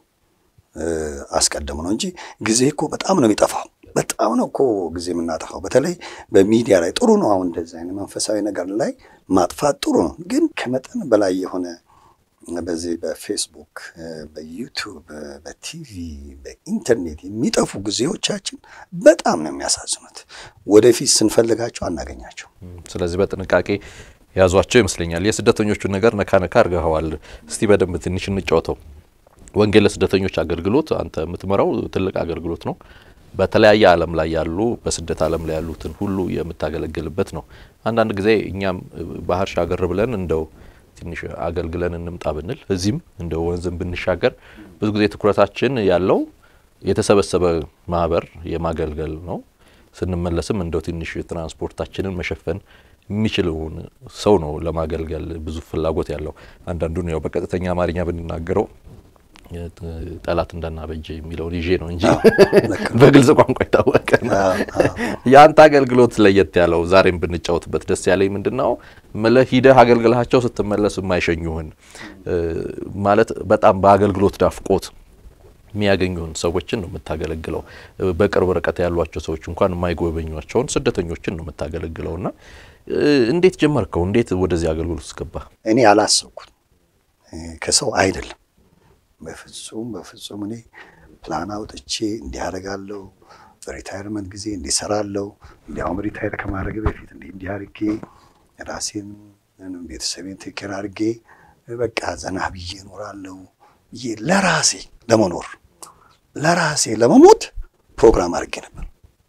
አስቀደም ነው እንጂ ጊዜ እኮ በጣም ነው የሚጠፋው። በጣም ነው እኮ ጊዜ የምናጠፋው። በተለይ በሚዲያ ላይ ጥሩ ነው አሁን እንደዚህ አይነት መንፈሳዊ ነገር ላይ ማጥፋት ጥሩ ነው፣ ግን ከመጠን በላይ የሆነ በዚህ በፌስቡክ፣ በዩቲዩብ፣ በቲቪ፣ በኢንተርኔት የሚጠፉ ጊዜዎቻችን በጣም ነው የሚያሳዝኑት። ወደፊት ስንፈልጋቸው አናገኛቸው። ስለዚህ በጥንቃቄ ያዟቸው ይመስለኛል። የስደተኞቹን ነገር ነካ ነካ አርጋዋል። እስቲ በደንብ ትንሽ እንጫወተው። ወንጌል ለስደተኞች አገልግሎት አንተ የምትመራው ትልቅ አገልግሎት ነው። በተለያየ ዓለም ላይ ያሉ በስደት ዓለም ላይ ያሉትን ሁሉ የምታገለግልበት ነው። አንዳንድ ጊዜ እኛም ባህር ሻገር ብለን እንደው ትንሽ አገልግለን እንምጣ ብንል እዚህም እንደው ወንዝም ብንሻገር ብዙ ጊዜ ትኩረታችን ያለው የተሰበሰበ ማህበር የማገልገል ነው። ስንመለስም እንደው ትንሽ ትራንስፖርታችንን መሸፈን የሚችለውን ሰው ነው ለማገልገል ብዙ ፍላጎት ያለው። አንዳንዱን ያው በቀጥተኛ አማርኛ ብንናገረው ጠላት እንዳናበጀ የሚለውን ይዤ ነው እንጂ በግልጽ ቋንቋ ይታወቀ ነው። ያንተ አገልግሎት ለየት ያለው ዛሬም ብንጫወትበት ደስ ያለኝ ምንድነው መለሂደህ አገልግላቸው ስትመለስ የማይሸኙህን ማለት በጣም በአገልግሎት ዳፍቆት የሚያገኙን ሰዎችን ነው የምታገለግለው። በቅርብ ርቀት ያሏቸው ሰዎች እንኳን የማይጎበኙዋቸውን ስደተኞችን ነው የምታገለግለውና እንዴት ጀመርከው? እንዴት ወደዚህ አገልግሎት ገባ? እኔ አላሰብኩት ከሰው አይደለም። በፍጹም በፍጹም እኔ ፕላን አውጥቼ እንዲያረጋለው በሪታየርመንት ጊዜ እንዲሰራለው እንዲያውም ሪታየር ከማድረግ በፊት እንዲ እንዲያርጌ ራሴን ቤተሰቤን ተከራ አርጌ በቃ ዘና ብዬ እኖራለሁ። ለራሴ ለመኖር ለራሴ ለመሞት ፕሮግራም አርጌ ነበር።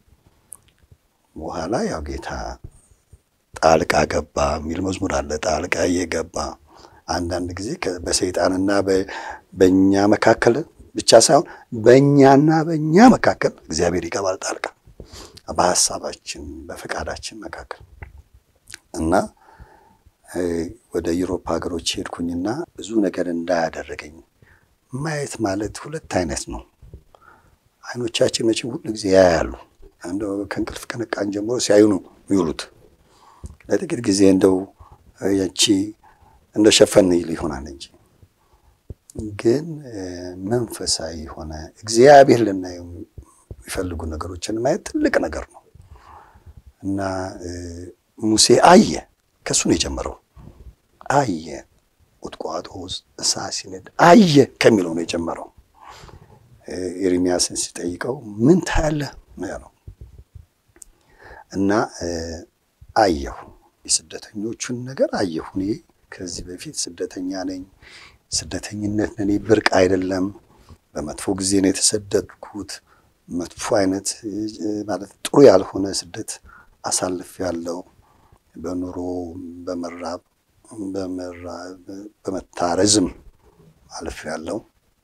በኋላ ያው ጌታ ጣልቃ ገባ የሚል መዝሙር አለ። ጣልቃ እየገባ አንዳንድ ጊዜ በሰይጣንና በእኛ መካከል ብቻ ሳይሆን በእኛና በእኛ መካከል እግዚአብሔር ይገባል ጣልቃ በሐሳባችን በፈቃዳችን መካከል። እና ወደ ዩሮፕ ሀገሮች ሄድኩኝና ብዙ ነገር እንዳያደረገኝ ማየት ማለት ሁለት አይነት ነው። አይኖቻችን መቼም ሁሉ ጊዜ ያያሉ። እንደው ከእንቅልፍ ከነቃን ጀምሮ ሲያዩ ነው የሚውሉት። ለጥቂት ጊዜ እንደው ያቺ እንደ ሸፈን ይሆናል እንጂ ግን መንፈሳዊ ሆነ እግዚአብሔር ለናየው ይፈልጉ ነገሮችን ማየት ትልቅ ነገር ነው። እና ሙሴ አየ፣ ከሱ ነው የጀመረው። አየ ቁጥቋጦ እሳት ሲነድ አየ ከሚለው ነው የጀመረው። ኤርሚያስን ሲጠይቀው ምን ታያለህ ነው ያለው። እና አየሁ የስደተኞቹን ነገር አየሁ። እኔ ከዚህ በፊት ስደተኛ ነኝ። ስደተኝነት ለኔ ብርቅ አይደለም። በመጥፎ ጊዜ ነው የተሰደድኩት። መጥፎ አይነት ማለት ጥሩ ያልሆነ ስደት አሳልፍ ያለው በኑሮ በመራብ በመራብ በመታረዝም አልፍ ያለው።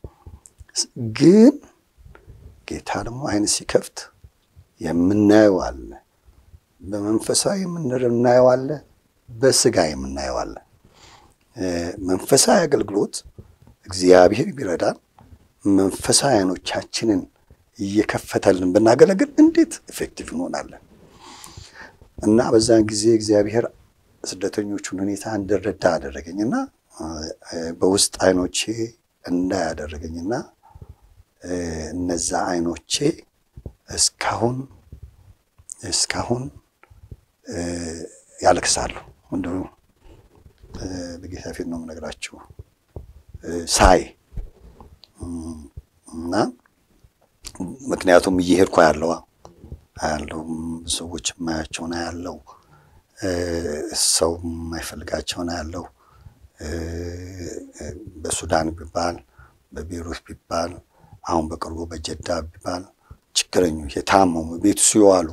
ግን ጌታ ደግሞ አይን ሲከፍት የምናየው አለ። በመንፈሳዊ የምናየው አለ፣ በስጋ የምናየው አለ። መንፈሳዊ አገልግሎት እግዚአብሔር ቢረዳን መንፈሳዊ አይኖቻችንን እየከፈተልን ብናገለግል እንዴት ኢፌክቲቭ እንሆናለን። እና በዛን ጊዜ እግዚአብሔር ስደተኞቹን ሁኔታ እንድረዳ አደረገኝና በውስጥ አይኖቼ እንዳያደረገኝና እነዛ አይኖቼ እስካሁን እስካሁን ያለቅሳሉ። እንደው በጌታ ፊት ነው የምነግራችሁ ሳይ እና ምክንያቱም እየሄድኩ ያለው ያለው ሰዎች ማያቸውና ያለው ሰው ማይፈልጋቸውና ያለው በሱዳን ቢባል በቤይሩት ቢባል አሁን በቅርቡ በጀዳ ቢባል ችግረኞች የታመሙ ቤት ሲዋሉ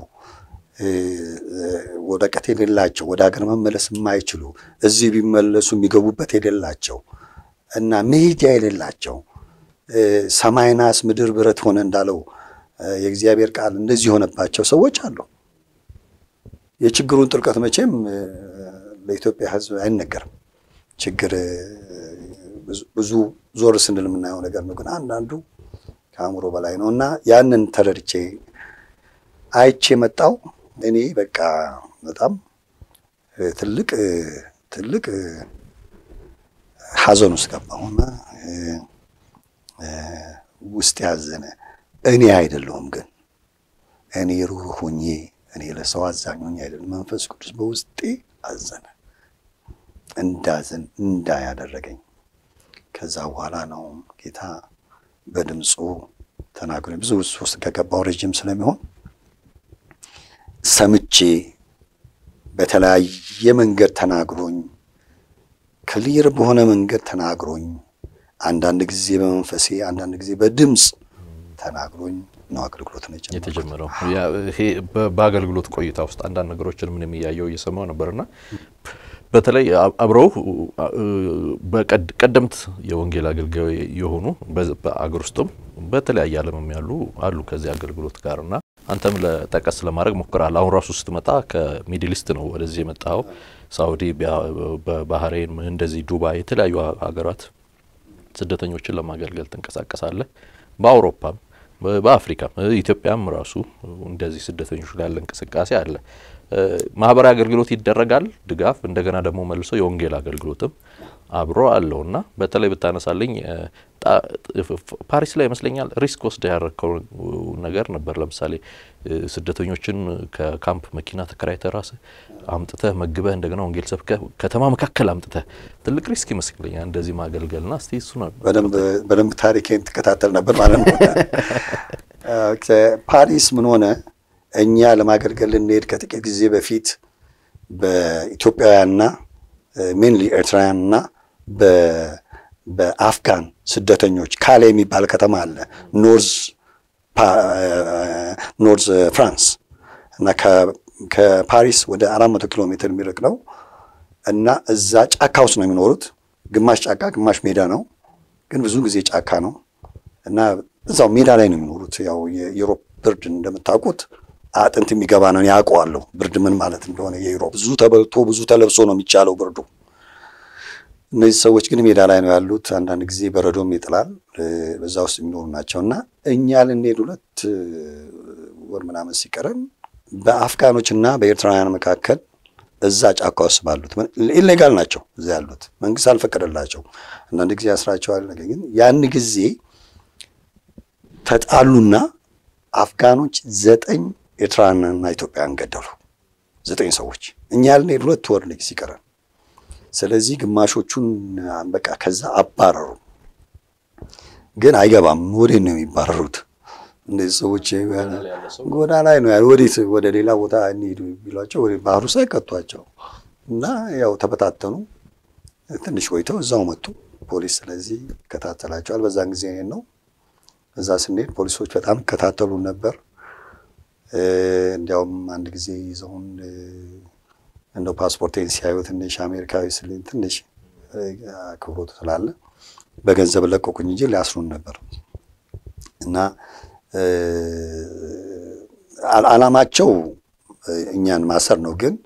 ወደቀት የሌላቸው ወደ ሀገር መመለስ የማይችሉ እዚህ ቢመለሱ የሚገቡበት የሌላቸው እና መሄጃ የሌላቸው ሰማይናስ ምድር ብረት ሆነ እንዳለው የእግዚአብሔር ቃል እንደዚህ ሆነባቸው ሰዎች አሉ። የችግሩን ጥልቀት መቼም ለኢትዮጵያ ሕዝብ አይነገርም። ችግር ብዙ ዞር ስንል የምናየው ነገር ነው። ግን አንዳንዱ ከአእምሮ በላይ ነውና ያንን ተረድቼ አይቼ መጣው። እኔ በቃ በጣም ትልቅ ትልቅ ሐዘን ውስጥ ገባሁና ውስጥ ያዘነ እኔ አይደለሁም ግን እኔ ሩህ ሆኜ እኔ ለሰው አዛኝ ሆኜ አይደለም መንፈስ ቅዱስ በውስጤ አዘነ እንዳዘን እንዳያደረገኝ። ከዛ በኋላ ነው ጌታ በድምፁ ተናግሮኝ ብዙ ውስጥ ከገባው ረጅም ስለሚሆን ሰምቼ በተለያየ መንገድ ተናግሮኝ ክሊር በሆነ መንገድ ተናግሮኝ አንዳንድ ጊዜ በመንፈሴ አንዳንድ ጊዜ በድምጽ ተናግሮኝ ነው አገልግሎት ነው የተጀመረው። ያ ይሄ በአገልግሎት ቆይታ ውስጥ አንዳንድ ነገሮችን ምን የሚያየው እየሰማው ነበርና በተለይ አብረው በቀደምት የወንጌል አገልጋይ የሆኑ በአገር ውስጥም በተለያየ ዓለምም ያሉ አሉ ከዚህ አገልግሎት ጋርና አንተም ለጠቀስ ለማድረግ ሞክራለህ። አሁን ራሱ ስትመጣ ከሚድል ኢስት ነው ወደዚህ የመጣው። ሳውዲ፣ ባህሬን፣ እንደዚህ ዱባይ የተለያዩ ሀገራት ስደተኞችን ለማገልገል ተንቀሳቀሳለህ። በአውሮፓም በአፍሪካም ኢትዮጵያም ራሱ እንደዚህ ስደተኞች ጋር ለንቀሳቀስ አለ። ማህበራዊ አገልግሎት ይደረጋል ድጋፍ እንደገና ደግሞ መልሶ የወንጌል አገልግሎትም አብሮ አለውና በተለይ ብታነሳልኝ ፓሪስ ላይ መስለኛል ሪስክ ወስደ ያረከው ነገር ነበር። ለምሳሌ ስደተኞችን ከካምፕ መኪና ተከራይተህ ራስህ አምጥተህ መግበህ እንደገና ወንጌል ሰብከህ ከተማ መካከል አምጥተህ ትልቅ ሪስክ ይመስለኛል እንደዚህ ማገልገልና እስቲ እሱ ነው በደንብ በደንብ ታሪኬን ተከታተል ነበር ማለት ነው። ፓሪስ ምን ሆነ እኛ ለማገልገል እንሄድ ከጥቂት ጊዜ በፊት በኢትዮጵያውያንና ሜንሊ ኤርትራውያንና በ በአፍጋን ስደተኞች ካሌ የሚባል ከተማ አለ ኖርዝ ኖርዝ ፍራንስ እና ከፓሪስ ወደ አራት መቶ ኪሎ ሜትር የሚርቅ ነው እና እዛ ጫካ ውስጥ ነው የሚኖሩት። ግማሽ ጫካ ግማሽ ሜዳ ነው፣ ግን ብዙ ጊዜ ጫካ ነው እና እዛው ሜዳ ላይ ነው የሚኖሩት። ያው የዩሮፕ ብርድ እንደምታውቁት አጥንት የሚገባ ነው። ያውቀዋለሁ ብርድ ምን ማለት እንደሆነ። የዩሮፕ ብዙ ተበልቶ ብዙ ተለብሶ ነው የሚቻለው ብርዱ። እነዚህ ሰዎች ግን ሜዳ ላይ ነው ያሉት። አንዳንድ ጊዜ በረዶም ይጥላል። በዛ ውስጥ የሚኖሩ ናቸውና እኛ ልንሄድ ሁለት ወር ምናምን ሲቀረን በአፍጋኖችና በኤርትራውያን መካከል እዛ ጫካ ውስጥ ባሉት ኢሌጋል ናቸው እዛ ያሉት መንግስት አልፈቀደላቸው። አንዳንድ ጊዜ ያስራቸዋል። ግን ያን ጊዜ ተጣሉና አፍጋኖች ዘጠኝ ኤርትራውያንና ኢትዮጵያን ገደሉ። ዘጠኝ ሰዎች እኛ ልንሄድ ሁለት ወር ልጅ ሲቀረን ስለዚህ ግማሾቹን በቃ ከዛ አባረሩ። ግን አይገባም ወዴት ነው የሚባረሩት እነዚህ ሰዎች? ጎዳ ላይ ነው ያለው። ወዴት ወደ ሌላ ቦታ እንሂዱ ቢሏቸው ወደ ባህሩ ሳይከቷቸው እና ያው ተበታተኑ። ትንሽ ቆይተው እዛው መጡ ፖሊስ። ስለዚህ ከታተላቸዋል። በዛን ጊዜ ነው እዛ ስንሄድ ፖሊሶች በጣም ከታተሉ ነበር። እንዲያውም አንድ ጊዜ ይዘውን እንደው ፓስፖርቴን ሲያዩ ትንሽ አሜሪካዊ ስለኝ ትንሽ አክብሮት ስላለ በገንዘብ ለቀቁኝ እንጂ ሊያስሩን ነበር እና አላማቸው እኛን ማሰር ነው። ግን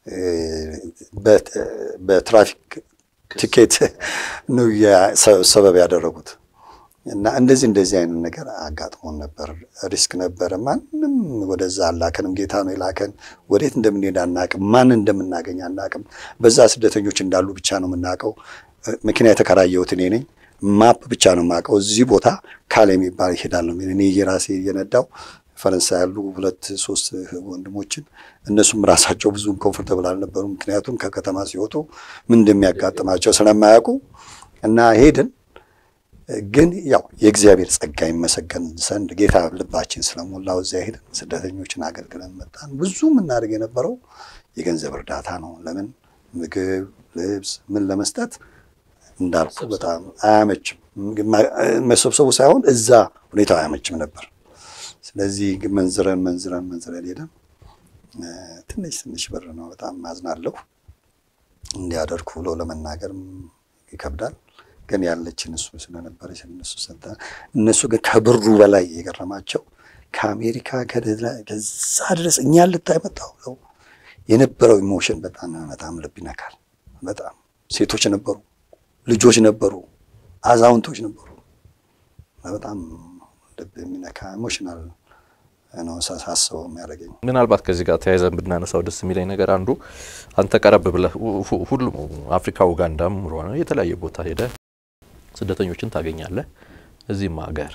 በትራፊክ ቲኬት ነው ሰበብ ያደረጉት እና እንደዚህ እንደዚህ አይነት ነገር አጋጥሞን ነበር። ሪስክ ነበር። ማንንም ወደዛ አላከንም። ጌታ ነው የላከን። ወዴት እንደምንሄድ አናቅም። ማን እንደምናገኝ አናቅም። በዛ ስደተኞች እንዳሉ ብቻ ነው የምናውቀው። መኪና የተከራየሁት እኔ ነኝ። ማፕ ብቻ ነው የማውቀው። እዚህ ቦታ ካሌ የሚባል ይሄዳለሁ እኔ የራሴ የነዳው። ፈረንሳይ ያሉ ሁለት ሶስት ወንድሞችን እነሱም ራሳቸው ብዙም ኮምፎርታብል አልነበሩም። ምክንያቱም ከከተማ ሲወጡ ምን እንደሚያጋጥማቸው ስለማያውቁ እና ሄድን። ግን ያው የእግዚአብሔር ጸጋ ይመሰገን ዘንድ ጌታ ልባችን ስለሞላው እዚያ ሄድን። ስደተኞችን አገልግለን መጣን። ብዙ የምናደርግ የነበረው የገንዘብ እርዳታ ነው። ለምን ምግብ፣ ልብስ ምን ለመስጠት እንዳልኩ በጣም አያመችም። መሰብሰቡ ሳይሆን እዛ ሁኔታው አያመችም ነበር። ስለዚህ መንዝረን መንዝረን መንዝረን ሄደን ትንሽ ትንሽ ብር ነው። በጣም ማዝናለሁ እንዲያደርኩ ብሎ ለመናገር ይከብዳል። ግን ያለችን እሱ ስለነበረች እነሱ ሰጣ። እነሱ ግን ከብሩ በላይ የገረማቸው ከአሜሪካ ከዛ ድረስ እኛን ልታይ መጣው ነው የነበረው ኢሞሽን በጣም በጣም ልብ ይነካል። በጣም ሴቶች ነበሩ፣ ልጆች ነበሩ፣ አዛውንቶች ነበሩ። በጣም ልብ የሚነካ ኢሞሽናል ነው ሳሳስበው የሚያደርገኝ። ምናልባት ከዚህ ጋር ተያይዘን ብናነሳው ደስ የሚለኝ ነገር አንዱ አንተ ቀረብ ብለህ ሁሉም አፍሪካ ኡጋንዳም ሆነ የተለያየ ቦታ ሄደ ስደተኞችን ታገኛለህ። እዚህም ሀገር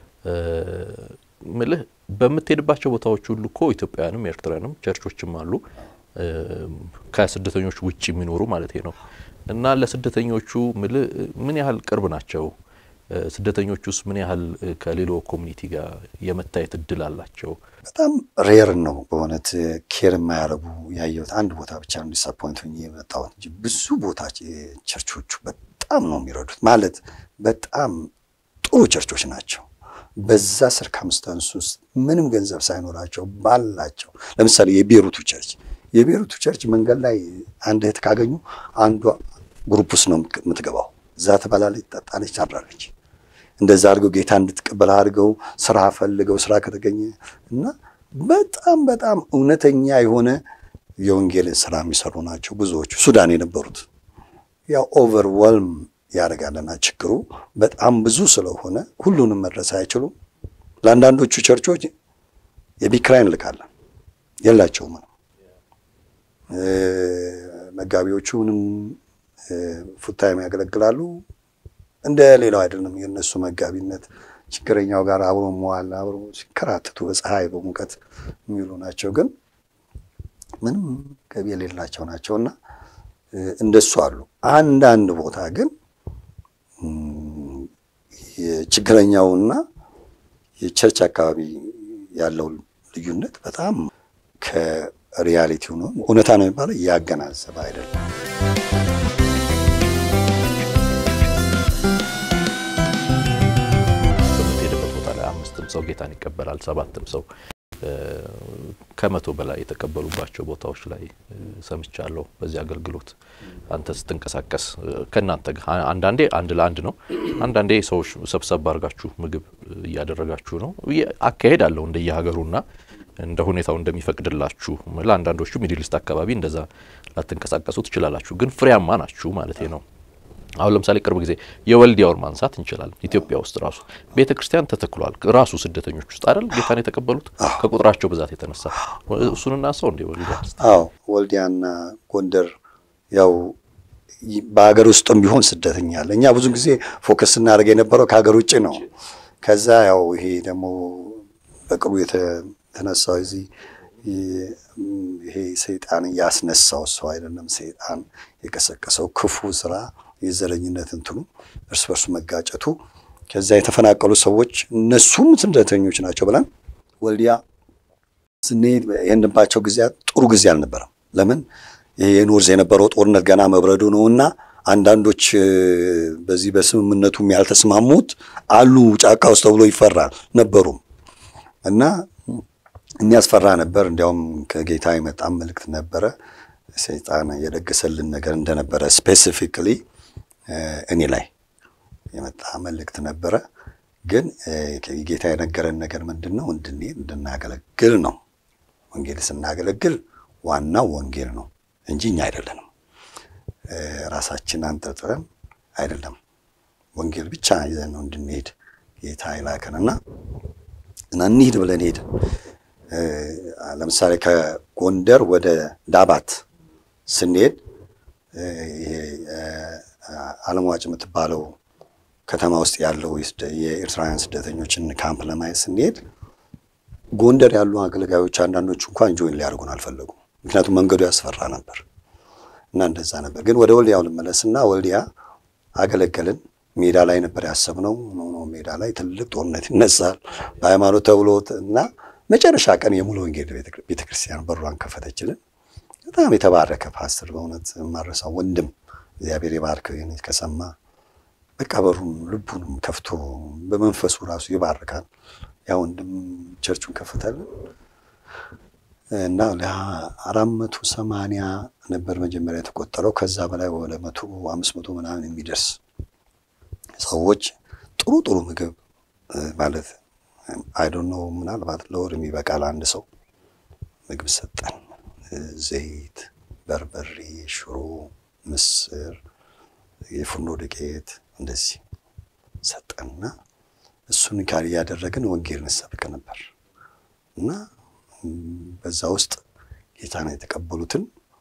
ምልህ በመትሄድባቸው ቦታዎች ሁሉ እኮ ኢትዮጵያውያንም ኤርትራውያንም ቸርቾችም አሉ ከስደተኞች ውጪ የሚኖሩ ማለት ነው። እና ለስደተኞቹ ምልህ ምን ያህል ቅርብ ናቸው? ስደተኞቹስ ምን ያህል ከሌላው ኮሚኒቲ ጋር የመታየት እድል አላቸው? በጣም ሬር ነው በእውነት ኬር የማያረጉ ያየሁት አንድ ቦታ ብቻ ነው ዲስአፖይንት ሆኜ የመጣሁት እንጂ ብዙ ቦታ ቸርቾቹ በጣም ነው የሚረዱት። ማለት በጣም ጥሩ ቸርቾች ናቸው። በዛ ሰርከምስታንስ ውስጥ ምንም ገንዘብ ሳይኖራቸው ባላቸው ለምሳሌ የቤሩቱ ቸርች የቤሩቱ ቸርች መንገድ ላይ አንድ እህት ካገኙ አንዷ ግሩፕ ውስጥ ነው የምትገባው። እዛ ተባላለች፣ ተጣጣለች፣ ታብራለች። እንደዛ አድርገው ጌታ እንድትቀበል አድርገው ስራ ፈልገው ስራ ከተገኘ እና በጣም በጣም እውነተኛ የሆነ የወንጌልን ስራ የሚሰሩ ናቸው ብዙዎቹ። ሱዳን የነበሩት ያው ኦቨርዌልም ያደርጋልና ችግሩ በጣም ብዙ ስለሆነ ሁሉንም መድረስ አይችሉም። ለአንዳንዶቹ ቸርቾች የቢክራይን ልካለን የላቸውም። መጋቢዎቹንም ፉታይም ያገለግላሉ። እንደ ሌላው አይደለም የነሱ መጋቢነት ችግረኛው ጋር አብሮ መዋል አብሮ ሲከራተቱ በፀሐይ በሙቀት የሚሉ ናቸው። ግን ምንም ገቢ የሌላቸው ናቸውና እንደሱ አሉ። አንዳንድ ቦታ ግን የችግረኛውና የቸርች አካባቢ ያለው ልዩነት በጣም ከሪያሊቲው ነው እውነታ ነው የሚባለው ያገናዘበ አይደለም። ሰው ጌታን ይቀበላል። ሰባትም ሰው ከመቶ በላይ የተቀበሉባቸው ቦታዎች ላይ ሰምቻለሁ። በዚህ አገልግሎት አንተ ስትንቀሳቀስ ከናንተ አንዳንዴ አንድ ለአንድ ነው፣ አንዳንዴ ሰዎች ሰብሰብ አድርጋችሁ ምግብ እያደረጋችሁ ነው። አካሄድ አለው እንደየሀገሩና እንደ ሁኔታው እንደሚፈቅድላችሁ። ለአንዳንዶቹ ሚድል ኢስት አካባቢ እንደዛ ላትንቀሳቀሱ ትችላላችሁ፣ ግን ፍሬያማ ናችሁ ማለት ነው። አሁን ለምሳሌ ቅርብ ጊዜ የወልዲያውን ማንሳት እንችላለን። ኢትዮጵያ ውስጥ ራሱ ቤተክርስቲያን ተተክሏል ራሱ ስደተኞች ውስጥ አይደል ጌታን የተቀበሉት ከቁጥራቸው ብዛት የተነሳ እሱንና ሰው እንደ ወልዲያ አዎ ወልዲያና ጎንደር ያው በአገር ውስጥም ቢሆን ስደተኛ አለ። እኛ ብዙ ጊዜ ፎከስ እናደርግ የነበረው ከሀገር ውጭ ነው። ከዛ ያው ይሄ ደግሞ በቅርቡ የተነሳው እዚህ ይሄ ሰይጣን ያስነሳው ሰው አይደለም ሰይጣን የቀሰቀሰው ክፉ ስራ የዘረኝነት እንትኑ እርስ በርሱ መጋጨቱ ከዛ የተፈናቀሉ ሰዎች እነሱም ስደተኞች ናቸው ብለን ወልዲያ ስንሄድ የነበራቸው ጊዜ ጥሩ ጊዜ አልነበረም። ለምን የኖርዝ የነበረው ጦርነት ገና መብረዱ ነውና አንዳንዶች በዚህ በስምምነቱ ያልተስማሙት አሉ ጫካ ውስጥ ተብሎ ይፈራል ነበሩ እና የሚያስፈራ ነበር። እንዲያውም ከጌታ የመጣ መልእክት ነበረ ሰይጣን የደገሰልን ነገር እንደነበረ ስፔሲፊካሊ እኔ ላይ የመጣ መልእክት ነበረ። ግን ጌታ የነገረን ነገር ምንድነው? እንድንሄድ እንድናገለግል ነው። ወንጌል ስናገለግል ዋናው ወንጌል ነው እንጂ እኛ አይደለንም። ራሳችን አንጠጥረን አይደለም። ወንጌል ብቻ ይዘን ነው እንድንሄድ ጌታ ይላከንና እና እንሂድ ብለን ሄድ ለምሳሌ ከጎንደር ወደ ዳባት ስንሄድ ይሄ አለምዋጭ የምትባለው ከተማ ውስጥ ያለው የኤርትራውያን ስደተኞችን ካምፕ ለማየት ስንሄድ ጎንደር ያሉ አገልጋዮች አንዳንዶቹ እንኳን ጆይን ሊያደርጉን አልፈለጉም። ምክንያቱም መንገዱ ያስፈራ ነበር እና እንደዛ ነበር። ግን ወደ ወልዲያው ልመለስና ወልዲያ አገለገልን። ሜዳ ላይ ነበር ያሰብነው። ነው ሜዳ ላይ ትልቅ ጦርነት ይነሳል በሃይማኖት ተብሎና መጨረሻ ቀን የሙሉ ወንጌል ቤተክርስቲያን በሯን ከፈተችልን። በጣም የተባረከ ፓስተር በእውነት ማረሳው ወንድም እግዚአብሔር ይባርከው። የኔ ከሰማ በቃ በሩን ልቡንም ከፍቶ በመንፈሱ ራሱ ይባርካል። ያ ወንድም ቸርቹን ከፈተልን እና ለአራት መቶ ሰማንያ ነበር መጀመሪያ የተቆጠረው። ከዛ በላይ ወደ መቶ አምስት መቶ ምናምን የሚደርስ ሰዎች ጥሩ ጥሩ ምግብ ማለት አይ ዶንት ኖ ምናልባት ለወር የሚበቃ ለአንድ ሰው ምግብ ሰጠን። ዘይት፣ በርበሬ፣ ሽሮ፣ ምስር፣ የፉርኖ ዱቄት እንደዚህ ሰጠና እሱን ካል ያደረገን ወንጌልን ሰብከ ነበር እና በዛ ውስጥ ጌታን የተቀበሉትን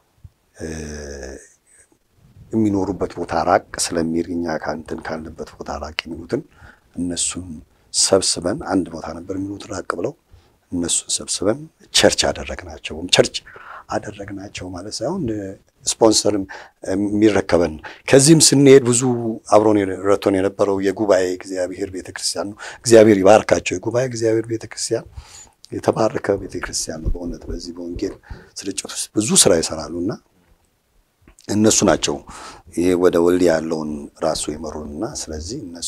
የሚኖሩበት ቦታ ራቅ ስለሚርኛ ካንተን ካለበት ቦታ ራቅ የሚሉትን እነሱን ሰብስበን አንድ ቦታ ነበር የሚሉት ራቅ ብለው እነሱን ሰብስበን ቸርች አደረግናቸው። ቸርች አደረግናቸው ማለት ሳይሆን ስፖንሰርም የሚረከበን ከዚህም ስንሄድ ብዙ አብሮን ረቶን የነበረው የጉባኤ እግዚአብሔር ቤተክርስቲያን ነው። እግዚአብሔር ይባርካቸው። የጉባኤ እግዚአብሔር ቤተክርስቲያን የተባረከ ቤተክርስቲያን ነው በእውነት በዚህ በወንጌል ስርጭት ውስጥ ብዙ ስራ ይሰራሉና እነሱ ናቸው ይሄ ወደ ወልዲያ ያለውን ራሱ የመሩንና ስለዚህ እነሱ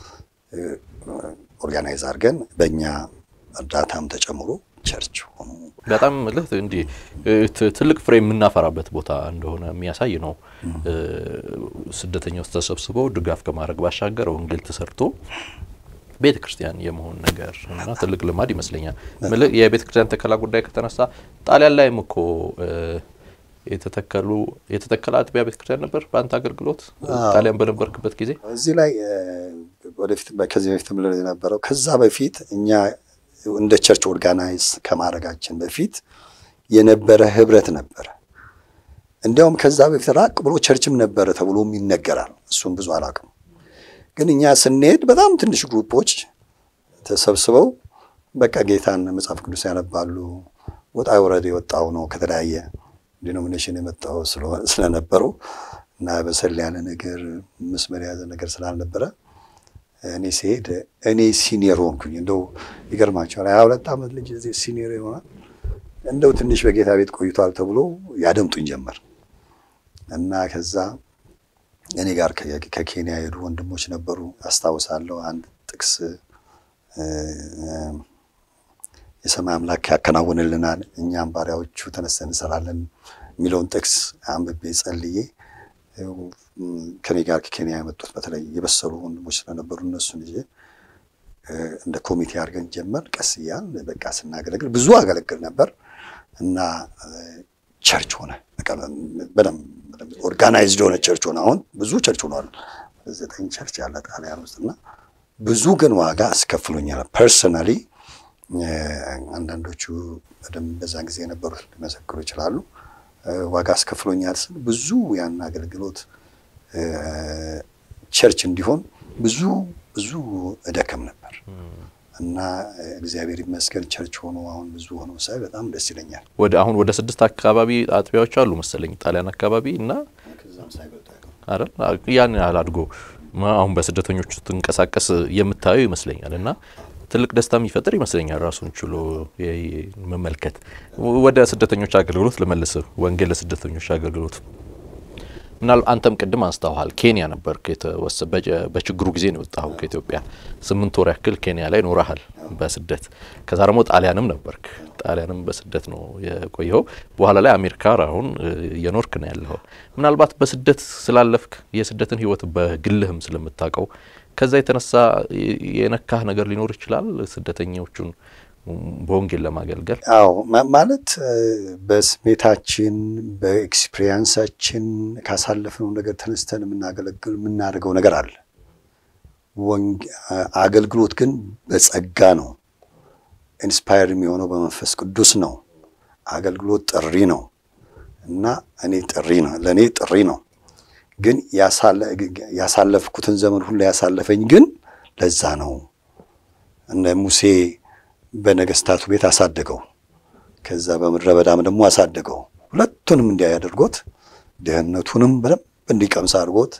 ኦርጋናይዝ አድርገን በእኛ እርዳታም ተጨምሮ ቸርች ሆኖ በጣም ማለት እንዲ ትልቅ ፍሬ የምናፈራበት ቦታ እንደሆነ የሚያሳይ ነው። ስደተኞች ተሰብስበው ድጋፍ ከማድረግ ባሻገር ወንጌል ተሰርቶ ቤተክርስቲያን የመሆን ነገር እና ትልቅ ልማድ ይመስለኛል። ማለት የቤተክርስቲያን ተከላ ጉዳይ ከተነሳ ጣሊያን ላይም እኮ የተተከሉ የተተከለ አጥቢያ ቤተክርስቲያን ነበር በአንተ አገልግሎት ጣሊያን በነበርክበት ጊዜ። እዚህ ላይ ወደፊት ከዚህ በፊት ተምለለ የነበረው ከዛ በፊት እኛ እንደ ቸርች ኦርጋናይዝ ከማረጋችን በፊት የነበረ ህብረት ነበር። እንዲያውም ከዛ በፊት ራቅ ብሎ ቸርችም ነበር ተብሎም ይነገራል። እሱን ብዙ አላውቅም። ግን እኛ ስንሄድ በጣም ትንሽ ግሩፖች ተሰብስበው በቃ ጌታን መጽሐፍ ቅዱስ ያነባሉ። ወጣ ወረደ የወጣው ነው ከተለያየ ዲኖሚኔሽን የመጣው ስለነበሩ እና በሰል ያለ ነገር መስመር ያዘ ነገር ስላልነበረ እኔ ሲሄድ እኔ ሲኒየር ሆንኩኝ። እንደው ይገርማችኋል ሃያ ሁለት ዓመት ልጅ እዚህ ሲኒየር ይሆናል እንደው ትንሽ በጌታ ቤት ቆይቷል ተብሎ ያደምጡኝ ጀመር እና ከዛ እኔ ጋር ከኬንያ የሄዱ ወንድሞች ነበሩ አስታውሳለሁ። አንድ ጥቅስ የሰማይ አምላክ ያከናውንልናል እኛም ባሪያዎቹ ተነስተን እንሰራለን የሚለውን ጥቅስ አንብቤ ጸልዬ ከኔ ጋር ከኬንያ የመጡት በተለይ የበሰሉ ወንድሞች ስለነበሩ እነሱን ይዤ እንደ ኮሚቴ አድርገን ጀመር። ቀስ እያልን በቃ ስናገለግል ብዙ አገለግል ነበር እና ቸርች ሆነ። በቃ በደም ኦርጋናይዝድ ሆነ ቸርች ሆነ። አሁን ብዙ ቸርች ሆኗል። ዘጠኝ ቸርች ያለ ጣሊያን ውስጥና ብዙ ግን ዋጋ አስከፍሎኛል ፐርሰናሊ። አንዳንዶቹ በደም በዛን ጊዜ የነበሩት ሊመሰክሩ ይችላሉ። ዋጋ አስከፍሎኛል ስል ብዙ ያን አገልግሎት ቸርች እንዲሆን ብዙ ብዙ እደከም ነበር እና እግዚአብሔር ይመስገን ቸርች ሆኖ አሁን ብዙ ሆኖ ሳይ በጣም ደስ ይለኛል። ወደ አሁን ወደ ስድስት አካባቢ አጥቢያዎች አሉ መሰለኝ ጣሊያን አካባቢ እና ከዛም ሳይበልጥ አይደል ያን አላድጎ አሁን በስደተኞች ተንቀሳቀስ የምታዩ ይመስለኛልና ትልቅ ደስታ የሚፈጥር ይመስለኛል ራሱን ችሎ መመልከት። ወደ ስደተኞች አገልግሎት ለመለስ ወንጌል ለስደተኞች አገልግሎት ምናልባት አንተም ቅድም አንስተዋል ኬንያ ነበርክ የተወሰበ በችግሩ ጊዜ ነው ወጣው ከኢትዮጵያ ስምንት ወር ያክል ኬንያ ላይ ኖረሃል በስደት። ከዛ ደግሞ ጣሊያንም ነበርክ ጣሊያንም በስደት ነው የቆየው። በኋላ ላይ አሜሪካ አሁን የኖርክ ነው ያለው። ምናልባት በስደት ስላለፍክ የስደትን ህይወት በግልህም ስለምታውቀው ከዛ የተነሳ የነካህ ነገር ሊኖር ይችላል ስደተኞቹን በወንጌል ለማገልገል? አዎ ማለት በስሜታችን በኤክስፒሪየንሳችን ካሳለፍነው ነገር ተነስተን የምናገለግል የምናደርገው ነገር አለ። አገልግሎት ግን በጸጋ ነው። ኢንስፓየር የሚሆነው በመንፈስ ቅዱስ ነው። አገልግሎት ጥሪ ነው እና እኔ ጥሪ ነው ለኔ ጥሪ ነው። ግን ያሳለፍኩትን ዘመን ሁሉ ያሳለፈኝ ግን ለዛ ነው። እነ ሙሴ በነገስታቱ ቤት አሳደገው ከዛ በምድረ በዳም ደግሞ አሳደገው። ሁለቱንም እንዲያደርጎት ደህንነቱንም በደንብ እንዲቀምስ አድርጎት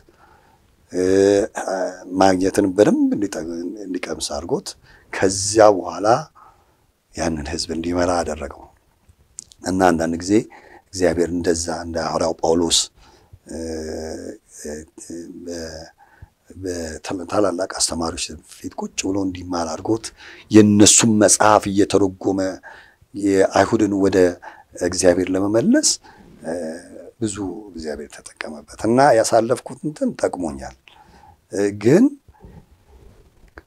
ማግኘትን በደንብ እንዲቀምስ አድርጎት ከዛ በኋላ ያንን ህዝብ እንዲመራ አደረገው እና አንዳንድ ጊዜ እግዚአብሔር እንደዛ እንደ ሐዋርያው ጳውሎስ በታላላቅ አስተማሪዎች ፊት ቁጭ ብሎ እንዲማር አድርጎት የነሱም መጽሐፍ እየተረጎመ የአይሁድን ወደ እግዚአብሔር ለመመለስ ብዙ እግዚአብሔር ተጠቀመበት እና ያሳለፍኩት እንትን ጠቅሞኛል። ግን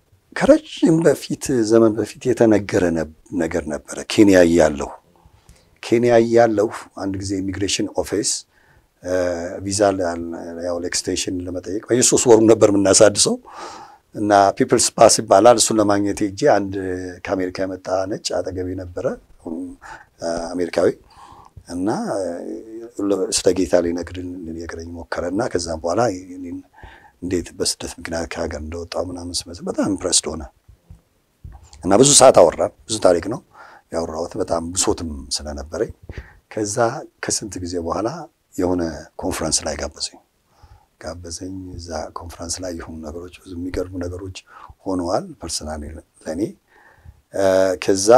ከረጅም በፊት ዘመን በፊት የተነገረ ነገር ነበረ ኬንያ ያለው ኬንያ ያለው አንድ ጊዜ ኢሚግሬሽን ኦፊስ ቪዛ ያው ኤክስቴንሽን ለመጠየቅ በየሶስት ወሩ ነበር የምናሳድሰው እና ፒፕልስ ፓስ ይባላል እሱን ለማግኘት ሄጄ አንድ ከአሜሪካ የመጣ ነጭ አጠገቤ ነበረ አሜሪካዊ እና ስለ ጌታ ሊነግረኝ ሊነግረኝ ሞከረና ከዛ በኋላ እንዴት በስደት ምክንያት ከሀገር እንደወጣው ምናምን ስመሰ በጣም ኢምፕረስድ ሆነ እና ብዙ ሰዓት አወራን ብዙ ታሪክ ነው ያወራሁት በጣም ብሶትም ስለነበረኝ ከዛ ከስንት ጊዜ በኋላ የሆነ ኮንፈረንስ ላይ ጋበዘኝ ጋበዘኝ እዛ ኮንፈረንስ ላይ የሆኑ ነገሮች ብዙ የሚገርሙ ነገሮች ሆነዋል ፐርሰናሊ ለኔ ከዛ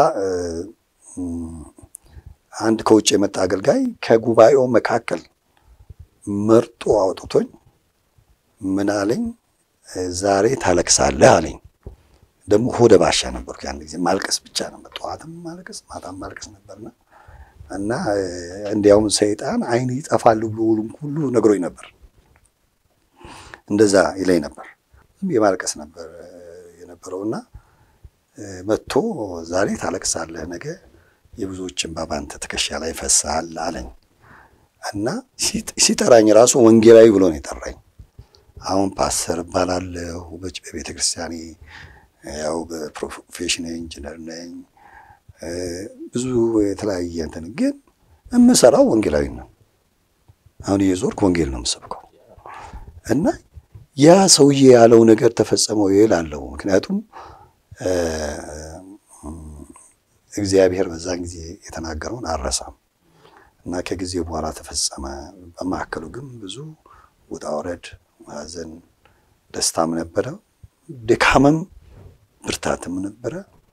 አንድ ከውጭ የመጣ አገልጋይ ከጉባኤው መካከል መርጦ አውጥቶኝ ምን አለኝ ዛሬ ታለቅሳለህ አለኝ ደሞ ሆደ ባሻ ነበርኩ ያን ጊዜ ማልቀስ ብቻ ነበር ጧትም ማልቀስ ማታም ማልቀስ ነበርና እና እንዲያውም ሰይጣን አይን ይጠፋል ብሎ ሁሉ ነግሮኝ ነበር እንደዛ ይለኝ ነበር የማልቀስ ነበር የነበረውና መጥቶ ዛሬ ታለቅሳለህ ነገ የብዙዎችን ባባንተ ተከሻ ላይ ፈሳል አለኝ እና ሲጠራኝ ራሱ ወንጌላዊ ብሎ ነው የጠራኝ አሁን ፓስተር ባላለው በቤተ ክርስቲያኔ ያው በፕሮፌሽን ኢንጂነር ነኝ ብዙ የተለያየ እንትን ግን እምሰራው ወንጌላዊ ነው አሁን የዞርክ ወንጌል ነው የምሰብከው እና ያ ሰውዬ ያለው ነገር ተፈጸመው ይላልው ምክንያቱም እግዚአብሔር በዛን ጊዜ የተናገረውን አረሳም እና ከጊዜ በኋላ ተፈጸመ በማከሉ ግን ብዙ ውጣ ወረድ ማዘን ደስታም ነበረ ድካምም ብርታትም ነበረ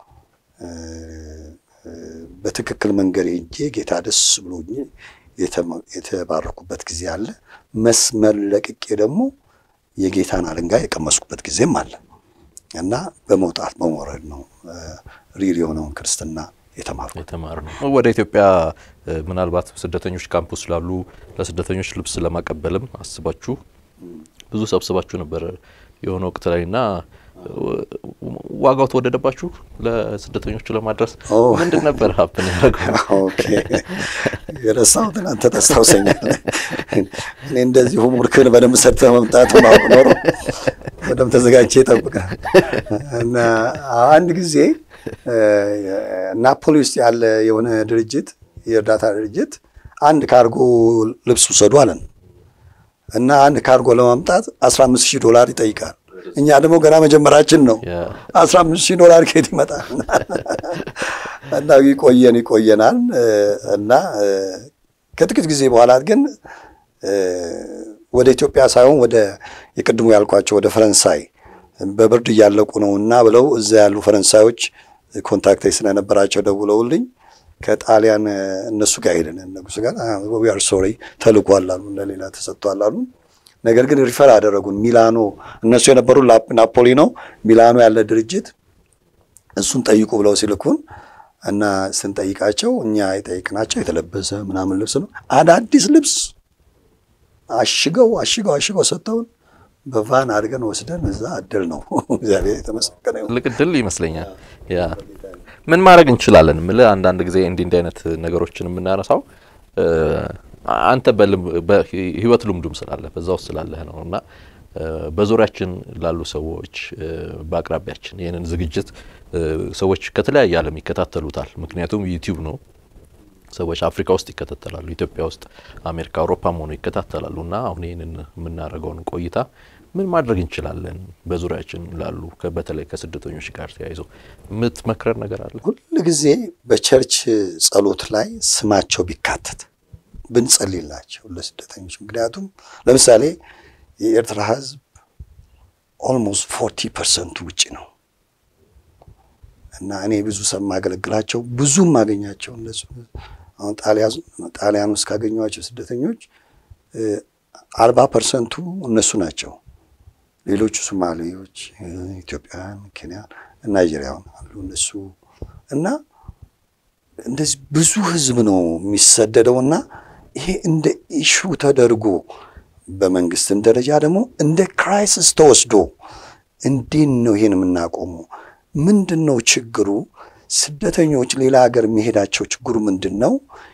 በትክክል መንገድ ሄጄ ጌታ ደስ ብሎኝ የተባረኩበት ጊዜ አለ መስመር ለቅቄ ደግሞ የጌታን አለንጋ የቀመስኩበት ጊዜም አለ እና በመውጣት በመውረድ ነው ሪል የሆነውን ክርስትና የተማሩ የተማሩ ነው ወደ ኢትዮጵያ ምናልባት ስደተኞች ካምፕስ ላሉ ለስደተኞች ልብስ ለማቀበልም አስባችሁ ብዙ ሰብስባችሁ ነበር የሆነ ወቅት ላይና ዋጋው ተወደደባችሁ ለስደተኞቹ ለማድረስ ምንድን ነበር ሀፕን ያደረገው ኦኬ የረሳሁት አንተ ታስታውሰኛለህ እኔ እንደዚህ ሆምወርክን በደንብ ሰርተህ መምጣት ማወቅ ኖሮ በደንብ ተዘጋጅቼ ጠብቀህ እና አንድ ጊዜ ናፖሊ ውስጥ ያለ የሆነ ድርጅት የእርዳታ ድርጅት አንድ ካርጎ ልብስ ወሰዱ አለን እና አንድ ካርጎ ለማምጣት አስራ አምስት ሺህ ዶላር ይጠይቃል እኛ ደግሞ ገና መጀመራችን ነው አስራ አምስት ሺህ ዶላር ከየት ይመጣል እና ይቆየን ይቆየናል እና ከጥቂት ጊዜ በኋላ ግን ወደ ኢትዮጵያ ሳይሆን ወደ የቅድሙ ያልኳቸው ወደ ፈረንሳይ በብርድ ያለቁ ነውና ብለው እዛ ያሉ ፈረንሳዮች ኮንታክት ስለነበራቸው ደውለውልኝ ከጣሊያን እነሱ ጋር ሄደን እነሱ ጋር we are sorry ተልኳል አሉ ለሌላ ተሰጥቷል አሉ ነገር ግን ሪፈር አደረጉን ሚላኖ እነሱ የነበሩ ናፖሊ ነው ሚላኖ ያለ ድርጅት እሱን ጠይቁ ብለው ሲልኩን እና ስንጠይቃቸው እኛ አይጠይቅናቸው የተለበሰ ምናምን ልብስ ነው አዳዲስ ልብስ አሽገው አሽገው አሽገው ሰጥተውን በቫን አድርገን ወስደን እዛ አደል ነው እግዚአብሔር የተመሰገነ ይሁን ለቅድል ይመስለኛል ያ ምን ማድረግ እንችላለን ምለ አንድ አንድ ጊዜ እንዲ እንዲ አይነት ነገሮችን የምናነሳው አንተ በህይወት ልምዱም ስላለ በዛው ስላለ ነውና በዙሪያችን ላሉ ሰዎች በአቅራቢያችን የነን ዝግጅት ሰዎች ከተለያየ ዓለም ይከታተሉታል ምክንያቱም ዩቲዩብ ነው ሰዎች አፍሪካ ውስጥ ይከታተላሉ ኢትዮጵያ ውስጥ አሜሪካ አውሮፓም ሆኖ ይከታተላሉና አሁን ይሄንን የምናረጋውን ቆይታ ምን ማድረግ እንችላለን በዙሪያችን ላሉ ከበተለይ ከስደተኞች ጋር ተያይዞ ምትመክረር ነገር አለ ሁሉ ጊዜ በቸርች ጸሎት ላይ ስማቸው ቢካተት ብንጸልይላቸው ለስደተኞች ምክንያቱም ለምሳሌ የኤርትራ ህዝብ almost forty percent ውጪ ነው እና እኔ ብዙ ሰማ አገለግላቸው ብዙ ማገኛቸው እነሱ አሁን ጣሊያን ጣሊያን ውስጥ ካገኙዋቸው ስደተኞች forty percent እነሱ ናቸው ሌሎቹ ሶማሌዎች ኢትዮጵያን ኬንያ ናይጄሪያውን አሉ እነሱ እና እንደዚህ ብዙ ህዝብ ነው የሚሰደደውና ይሄ እንደ ኢሹ ተደርጎ በመንግስትም ደረጃ ደግሞ እንደ ክራይሲስ ተወስዶ እንዴት ነው ይሄን የምናቆመው ምንድነው ችግሩ ስደተኞች ሌላ ሀገር መሄዳቸው ችግሩ ምንድነው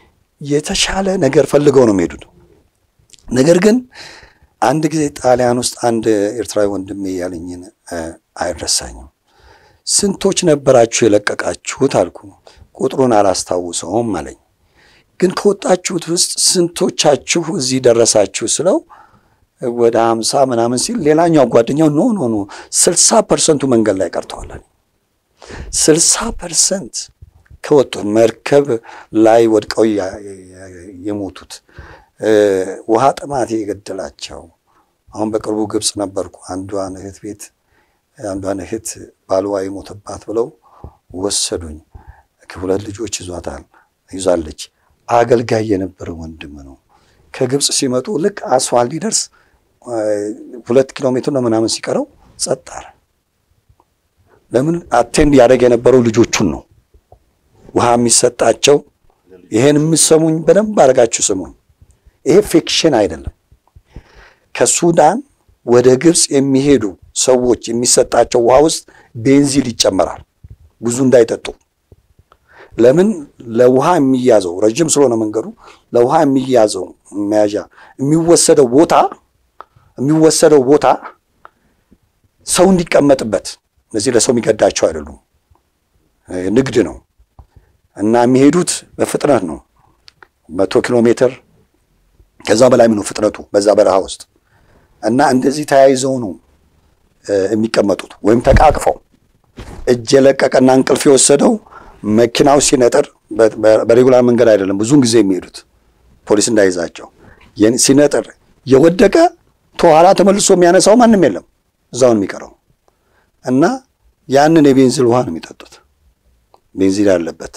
የተሻለ ነገር ፈልገው ነው የሚሄዱት። ነገር ግን አንድ ጊዜ ጣሊያን ውስጥ አንድ ኤርትራዊ ወንድሜ ያለኝን አይረሳኝም። ስንቶች ነበራችሁ የለቀቃችሁት አልኩ። ቁጥሩን አላስታውሰውም አለኝ። ግን ከወጣችሁት ውስጥ ስንቶቻችሁ እዚህ ደረሳችሁ ስለው ወደ ሃምሳ ምናምን ሲል ሌላኛው ጓደኛው ኖ ኖ ኖ ስልሳ ፐርሰንቱ መንገድ ላይ ቀርተዋል። ስልሳ ፐርሰንት ከወጡ መርከብ ላይ ወድቀው የሞቱት ውሃ ጥማት የገደላቸው። አሁን በቅርቡ ግብጽ ነበርኩ። አንዷን እህት ቤት አንዷን እህት ባልዋ የሞተባት ብለው ወሰዱኝ። ከሁለት ልጆች ይዟታል ይዛለች። አገልጋይ የነበረ ወንድም ነው። ከግብጽ ሲመጡ ልክ አስዋን ሊደርስ ሁለት ኪሎ ሜትር ነው ምናምን ሲቀረው ጸጥ አለ። ለምን አቴንድ ያደረገ የነበረው ልጆቹን ነው። ውሃ የሚሰጣቸው ይሄን የምትሰሙኝ በደንብ አድርጋችሁ ስሙኝ። ይሄ ፊክሽን አይደለም። ከሱዳን ወደ ግብጽ የሚሄዱ ሰዎች የሚሰጣቸው ውሃ ውስጥ ቤንዚን ይጨመራል ብዙ እንዳይጠጡ። ለምን ለውሃ የሚያዘው ረጅም ስለሆነ መንገዱ ለውሃ የሚያዘው መያዣ የሚወሰደው ቦታ የሚወሰደው ቦታ ሰው እንዲቀመጥበት። እነዚህ ለሰው የሚገዳቸው አይደሉም፣ ንግድ ነው እና የሚሄዱት በፍጥነት ነው። መቶ ኪሎ ሜትር ከዛ በላይ ነው ፍጥነቱ በዛ በረሃ ውስጥ እና እንደዚህ ተያይዘው ነው የሚቀመጡት ወይም ተቃቅፈው። እጅ የለቀቀና እንቅልፍ የወሰደው መኪናው ሲነጥር በሬጉላር መንገድ አይደለም ብዙን ጊዜ የሚሄዱት ፖሊስ እንዳይዛቸው። ሲነጥር የወደቀ ተኋላ ተመልሶ የሚያነሳው ማንም የለም እዛው የሚቀረው እና ያንን የቤንዚን ውሃ ነው የሚጠጡት። ቤንዚን ያለበት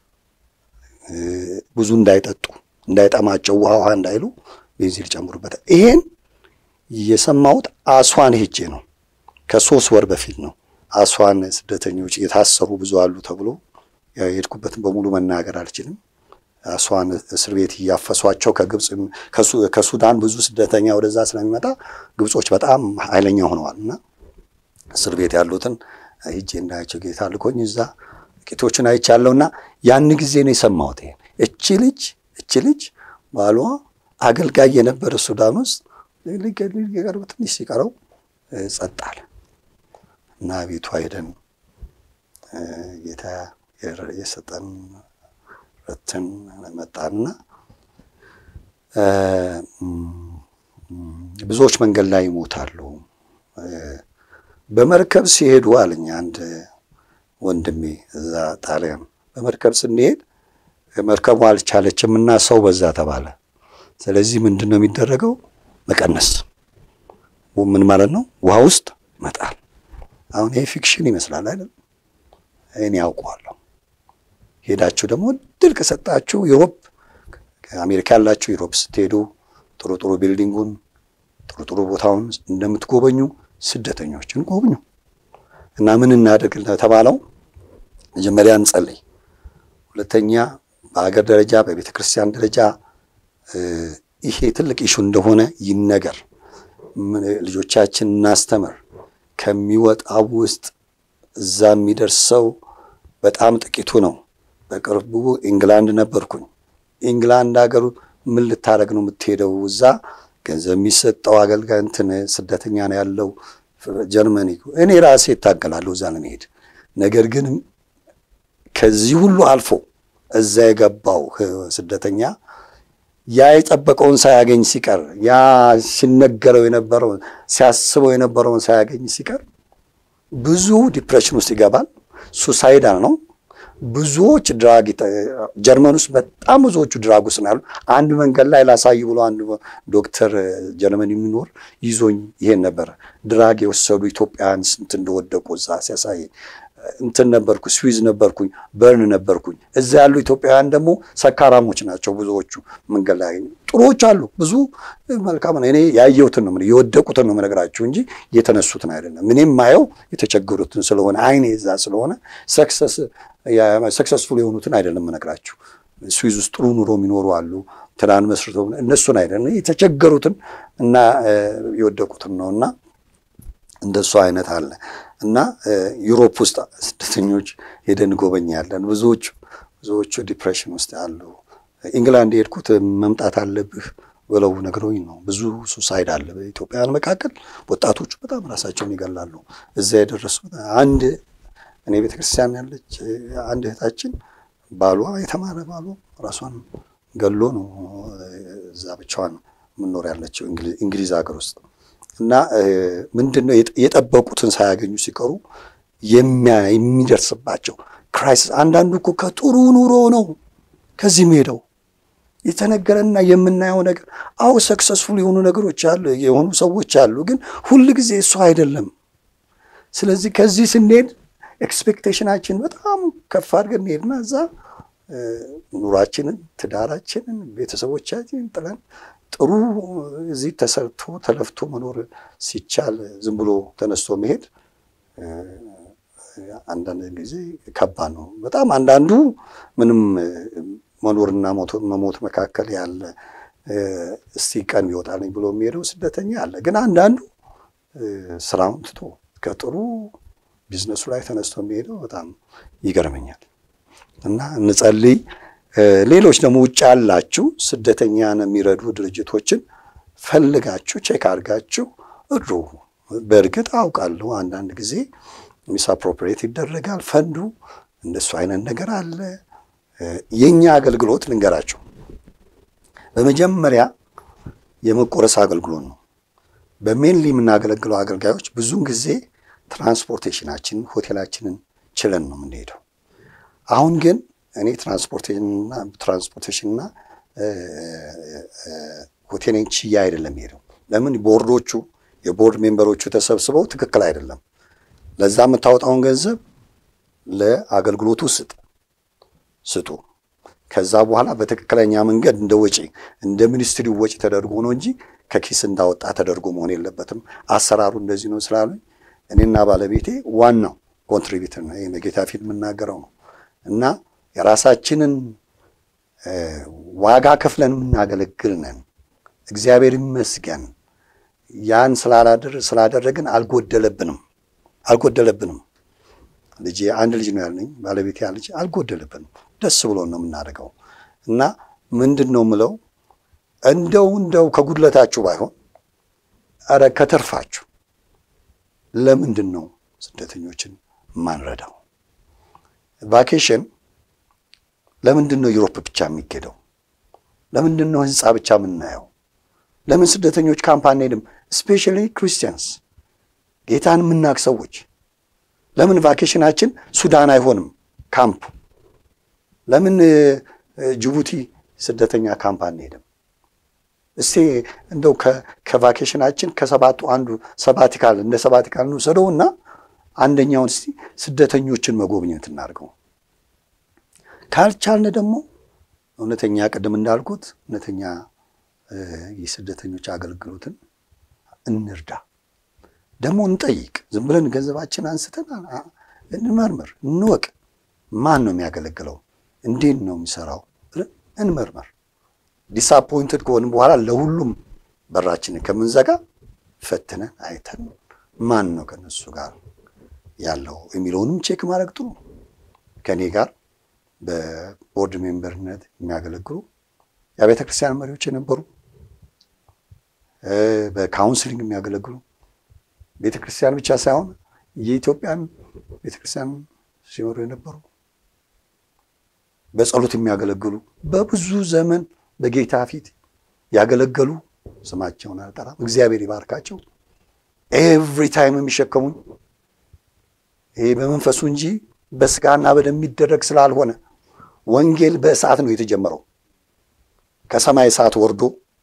ብዙ እንዳይጠጡ እንዳይጠማቸው ውሃ ውሃ እንዳይሉ ቤንዚን ይጨምሩበታል። ይሄን የሰማሁት አስዋን ሄጄ ነው። ከሶስት ወር በፊት ነው። አስዋን ስደተኞች የታሰሩ ብዙ አሉ ተብሎ የሄድኩበትን በሙሉ መናገር አልችልም። አስዋን እስር ቤት ያፈሷቸው ከግብጽ ከሱዳን ብዙ ስደተኛ ወደዛ ስለሚመጣ ግብጾች በጣም ኃይለኛ ሆነዋልና እስር ቤት ያሉትን ሄጄ እንዳያቸው ጌታ ልኮኝ እዛ ጥቂቶችን አይቻለሁና ያን ጊዜ ነው የሰማሁት። ይሄን እቺ ልጅ እቺ ልጅ ባሏ አገልጋይ የነበረ ሱዳን ውስጥ ሊገርብ ትንሽ ሲቀረው ጸጥ አለ እና ቤቷ ሄደን ጌታ የሰጠን ረትን መጣና ብዙዎች መንገድ ላይ ይሞታሉ። በመርከብ ሲሄዱ አለኝ አንድ ወንድሜ እዛ ጣሊያን በመርከብ ስንሄድ መርከቡ አልቻለችምና ሰው በዛ ተባለ። ስለዚህ ምንድነው የሚደረገው? መቀነስ። ምን ማለት ነው? ውሃ ውስጥ መጣል። አሁን ይሄ ፊክሽን ይመስላል አይደል? እኔ ያውቀዋለሁ። ሄዳችሁ ደግሞ ድል ከሰጣችሁ ዩሮፕ አሜሪካ ያላችሁ ዩሮፕ ስትሄዱ ጥሩ ጥሩ ቢልዲንጉን ጥሩ ጥሩ ቦታውን እንደምትጎበኙ ስደተኞችን ጎብኙ። እና ምን እናደርግ ተባለው? መጀመሪያ እንጸልይ፣ ሁለተኛ በአገር ደረጃ በቤተ ክርስቲያን ደረጃ ይሄ ትልቅ ኢሹ እንደሆነ ይነገር፣ ልጆቻችን እናስተምር። ከሚወጣው ውስጥ እዛ የሚደርሰው በጣም ጥቂቱ ነው። በቅርቡ ኢንግላንድ ነበርኩኝ። ኢንግላንድ ሀገሩ ምን ልታረግ ነው የምትሄደው? እዛ ገንዘብ የሚሰጠው አገልጋይ እንትን ስደተኛ ነው ያለው። ጀርመኒ እኔ ራሴ እታገላለሁ እዛ ለመሄድ። ነገር ግን ከዚህ ሁሉ አልፎ እዛ የገባው ስደተኛ ያ የጠበቀውን ሳያገኝ ሲቀር፣ ያ ሲነገረው የነበረው ሲያስበው የነበረውን ሳያገኝ ሲቀር ብዙ ዲፕሬሽን ውስጥ ይገባል። ሱሳይዳል ነው። ብዙዎች ድራግ ጀርመን ውስጥ በጣም ብዙዎቹ ድራግ ውስጥ ነው ያሉ። አንድ መንገድ ላይ ላሳይ ብሎ አንድ ዶክተር ጀርመን የሚኖር ይዞኝ ይሄን ነበር ድራግ የወሰዱ ኢትዮጵያውያን ስንት እንደወደቁ እዛ ሲያሳይ እንትን ነበርኩ። ስዊዝ ነበርኩኝ፣ በርን ነበርኩኝ። እዛ ያሉ ኢትዮጵያውያን ደግሞ ሰካራሞች ናቸው ብዙዎቹ። መንገድ ላይ ጥሩዎች አሉ ብዙ መልካም ነው። እኔ ያየሁትን ነው የወደቁትን ነው የምነግራችሁ እንጂ የተነሱትን አይደለም። እኔም ማየው የተቸገሩትን ስለሆነ አይኔ እዛ ስለሆነ ሰክሰስ ሰክሰስፉል የሆኑትን አይደለም የምነግራችሁ። ስዊዝ ውስጥ ጥሩ ኑሮ የሚኖሩ አሉ ትናንት መስርተው እነሱን አይደለም የተቸገሩትን እና የወደቁትን ነውና እንደሱ አይነት አለ። እና ዩሮፕ ውስጥ ስደተኞች ሄደን ጎበኛለን። ብዙዎቹ ብዙዎቹ ዲፕሬሽን ውስጥ ያሉ ኢንግላንድ ሄድኩት መምጣት አለብህ ብለው ነግረውኝ ነው። ብዙ ሱሳይድ አለ በኢትዮጵያውያን መካከል ወጣቶቹ በጣም ራሳቸውን ይገላሉ። እዛ የደረሱት አንድ እኔ ቤተክርስቲያን ያለች አንድ እህታችን ባሏ የተማረ ባሏ ራሷን ገሎ ነው እዛ ብቻዋን ምኖር ያለችው እንግሊዝ ሀገር ውስጥ እና ምንድነው የጠበቁትን ሳያገኙ ሲቀሩ የሚደርስባቸው ክራይሲስ አንዳንዱ እኮ ከጥሩ ኑሮ ነው ከዚህ ሄደው የተነገረና የምናየው ነገር አው ሰክሰስፉል የሆኑ ነገሮች አሉ የሆኑ ሰዎች አሉ ግን ሁሉ ጊዜ እሱ አይደለም። ስለዚህ ከዚህ ስንሄድ ኤክስፔክቴሽናችን በጣም ከፍ አድርገን ሄድና እዛ ኑራችንን ትዳራችንን ቤተሰቦቻችንን ጥለን ጥሩ እዚህ ተሰርቶ ተለፍቶ መኖር ሲቻል ዝም ብሎ ተነስቶ መሄድ አንዳንድ ጊዜ ከባድ ነው በጣም። አንዳንዱ ምንም መኖርና መሞት መካከል ያለ እስቲ ቀን ይወጣልኝ ብሎ የሚሄደው ስደተኛ አለ። ግን አንዳንዱ ስራውን ትቶ ከጥሩ ቢዝነሱ ላይ ተነስቶ የሚሄደው በጣም ይገርመኛል። እና እንጸልይ። ሌሎች ደግሞ ውጭ ያላችሁ ስደተኛን የሚረዱ ድርጅቶችን ፈልጋችሁ ቼክ አድርጋችሁ እርዱ። በእርግጥ አውቃለሁ አንዳንድ ጊዜ ሚስአፕሮፕሪየት ይደረጋል ፈንዱ እንደሱ አይነት ነገር አለ። የኛ አገልግሎት ልንገራችሁ በመጀመሪያ የመቆረስ አገልግሎት ነው። በሜንሊ የምናገለግለው አገልጋዮች ብዙውን ጊዜ ትራንስፖርቴሽናችን ሆቴላችንን ችለን ነው የምንሄደው። አሁን ግን እኔ ትራንስፖርቴሽንና ትራንስፖርቴሽንና ሆቴልን ችያ አይደለም ሄደው። ለምን ቦርዶቹ የቦርድ ሜምበሮቹ ተሰብስበው ትክክል አይደለም ለዛ የምታወጣውን ገንዘብ ለአገልግሎቱ ስጥ ስጡ ከዛ በኋላ በትክክለኛ መንገድ እንደ ወጪ እንደ ሚኒስትሪው ወጪ ተደርጎ ነው እንጂ ከኪስ እንዳወጣ ተደርጎ መሆን የለበትም። አሰራሩ እንደዚህ ነው ስላሉኝ እኔና ባለቤቴ ዋናው ኮንትሪቢዩተር ነው የጌታ ፊት የምናገረው ነው እና የራሳችንን ዋጋ ከፍለን የምናገለግል ነን። እግዚአብሔር ይመስገን ያን ስላላደረ ስላደረግን አልጎደለብንም አልጎደለብንም። ልጅ አንድ ልጅ ነው ያለኝ ባለቤቴ ያለች አልጎደለብንም ደስ ብሎ ነው የምናደርገው። እና ምንድነው ምለው እንደው እንደው ከጉድለታችሁ ባይሆን አረ ከተርፋችሁ ለምንድነው ስደተኞችን ማንረዳው? ቫኬሽን ለምንድነው ዩሮፕ ብቻ የሚገደው? ለምንድነው ህንጻ ብቻ የምናየው? ለምን ስደተኞች ካምፓኒ ሄድም ስፔሻሊ ክርስቲያንስ ጌታን የምናውቅ ሰዎች ለምን ቫኬሽናችን ሱዳን አይሆንም ካምፕ? ለምን ጅቡቲ ስደተኛ ካምፓኒ ሄድም? እስቲ እንደው ከቫኬሽናችን ከሰባቱ አንዱ ሰባቲካል እንደ ሰባቲካል ነው ሰደውና አንደኛውን እስቲ ስደተኞችን መጎብኘት እናርገው። ካልቻልን ደግሞ እውነተኛ ቀደም እንዳልኩት እውነተኛ የስደተኞች አገልግሎትን እንርዳ። ደግሞ እንጠይቅ። ዝም ብለን ገንዘባችን አንስተን እንመርምር እንወቅ። ማን ነው የሚያገለግለው? እንዴት ነው የሚሰራው? እንመርምር። ዲስአፖይንትድ ከሆነ በኋላ ለሁሉም በራችንን ከምንዘጋ ፈትነን አይተን ማን ነው ከነሱ ጋር ያለው የሚለውንም ቼክ ማድረግ ጥሩ። ከኔ ጋር በቦርድ ሜምበርነት የሚያገለግሉ የቤተ ክርስቲያን መሪዎች የነበሩ በካውንስሊንግ የሚያገለግሉ ቤተ ክርስቲያን ብቻ ሳይሆን የኢትዮጵያን ቤተ ክርስቲያን ሲመሩ የነበሩ በጸሎት የሚያገለግሉ በብዙ ዘመን በጌታ ፊት ያገለገሉ ስማቸውን አልጠራም እግዚአብሔር ይባርካቸው። ኤቭሪ ታይም የሚሸከሙኝ ይሄ በመንፈሱ እንጂ በስጋና በደም የሚደረግ ስላልሆነ ወንጌል በእሳት ነው የተጀመረው። ከሰማይ እሳት ወርዶ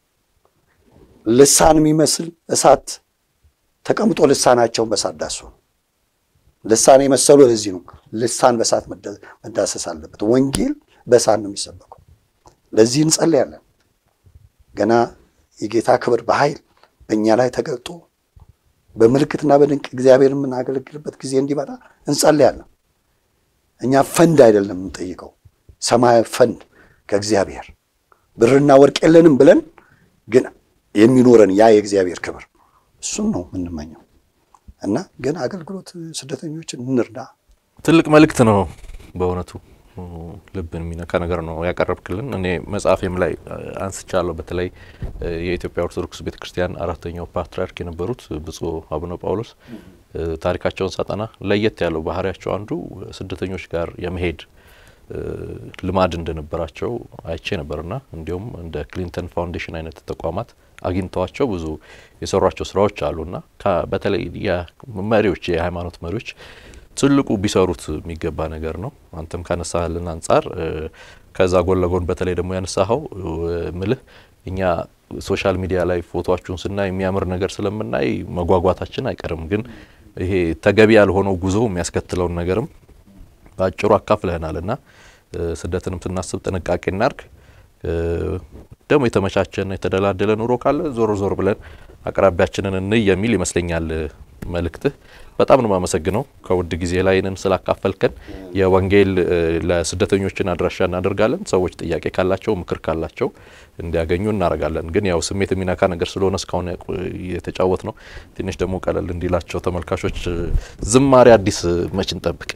ልሳን የሚመስል እሳት ተቀምጦ ልሳናቸውን በእሳት ዳሱ። ልሳን የመሰሉ ለዚህ ነው ልሳን በእሳት መዳሰስ አለበት። ወንጌል በእሳት ነው የሚሰበከው። ለዚህ እንጸልያለን። ገና የጌታ ክብር በኃይል በእኛ ላይ ተገልጦ በመልክትና በድንቅ እግዚአብሔርን የምናገለግልበት ጊዜ እንዲመጣ እንጸልያለን። እኛ ፈንድ አይደለም እንጠይቀው ሰማያዊ ፈንድ ከእግዚአብሔር ብርና ወርቅ የለንም ብለን ግን የሚኖረን ያ የእግዚአብሔር ክብር እሱን ነው የምንመኘው። እና ግን አገልግሎት ስደተኞችን እንርዳ። ትልቅ መልእክት ነው በእውነቱ። ልብን የሚነካ ነገር ነው ያቀረብክልን። እኔ መጽሐፌም ላይ አንስቻለሁ። በተለይ የኢትዮጵያ ኦርቶዶክስ ቤተክርስቲያን አራተኛው ፓትርያርክ የነበሩት ብፁዕ አቡነ ጳውሎስ ታሪካቸውን ሳጠና ለየት ያለው ባህሪያቸው አንዱ ስደተኞች ጋር የመሄድ ልማድ እንደነበራቸው አይቼ ነበርና እንዲሁም እንደ ክሊንተን ፋውንዴሽን አይነት ተቋማት አግኝተዋቸው ብዙ የሰሯቸው ስራዎች አሉና በተለይ የመሪዎች የሃይማኖት መሪዎች ትልቁ ቢሰሩት የሚገባ ነገር ነው። አንተም ካነሳህልን አንፃር ከዛ ጎን ለጎን በተለይ ደግሞ ያነሳኸው ምልህ እኛ ሶሻል ሚዲያ ላይ ፎቶአችሁን ስናይ የሚያምር ነገር ስለምናይ መጓጓታችን አይቀርም። ግን ይሄ ተገቢ ያልሆነው ጉዞ የሚያስከትለው ነገርም ባጭሩ አካፍለናልና ስደትንም ስናስብ ጥንቃቄ እናርግ። ደግሞ የተመቻቸና የተደላደለ ኑሮ ካለ ዞር ዞር ብለን አቅራቢያችንን እንይ የሚል ይመስለኛል መልእክትህ። በጣም ነው ማመሰግነው ከውድ ጊዜ ላይንን ስላካፈልከን። የወንጌል ለስደተኞችን አድራሻ እናደርጋለን። ሰዎች ጥያቄ ካላቸው ምክር ካላቸው እንዲያገኙ እናረጋለን። ግን ያው ስሜት የሚነካ ነገር ስለሆነ እስካሁን የተጫወት ነው ትንሽ ደግሞ ቀለል እንዲላቸው ተመልካቾች ዝማሬ አዲስ መች እንጠብቅ?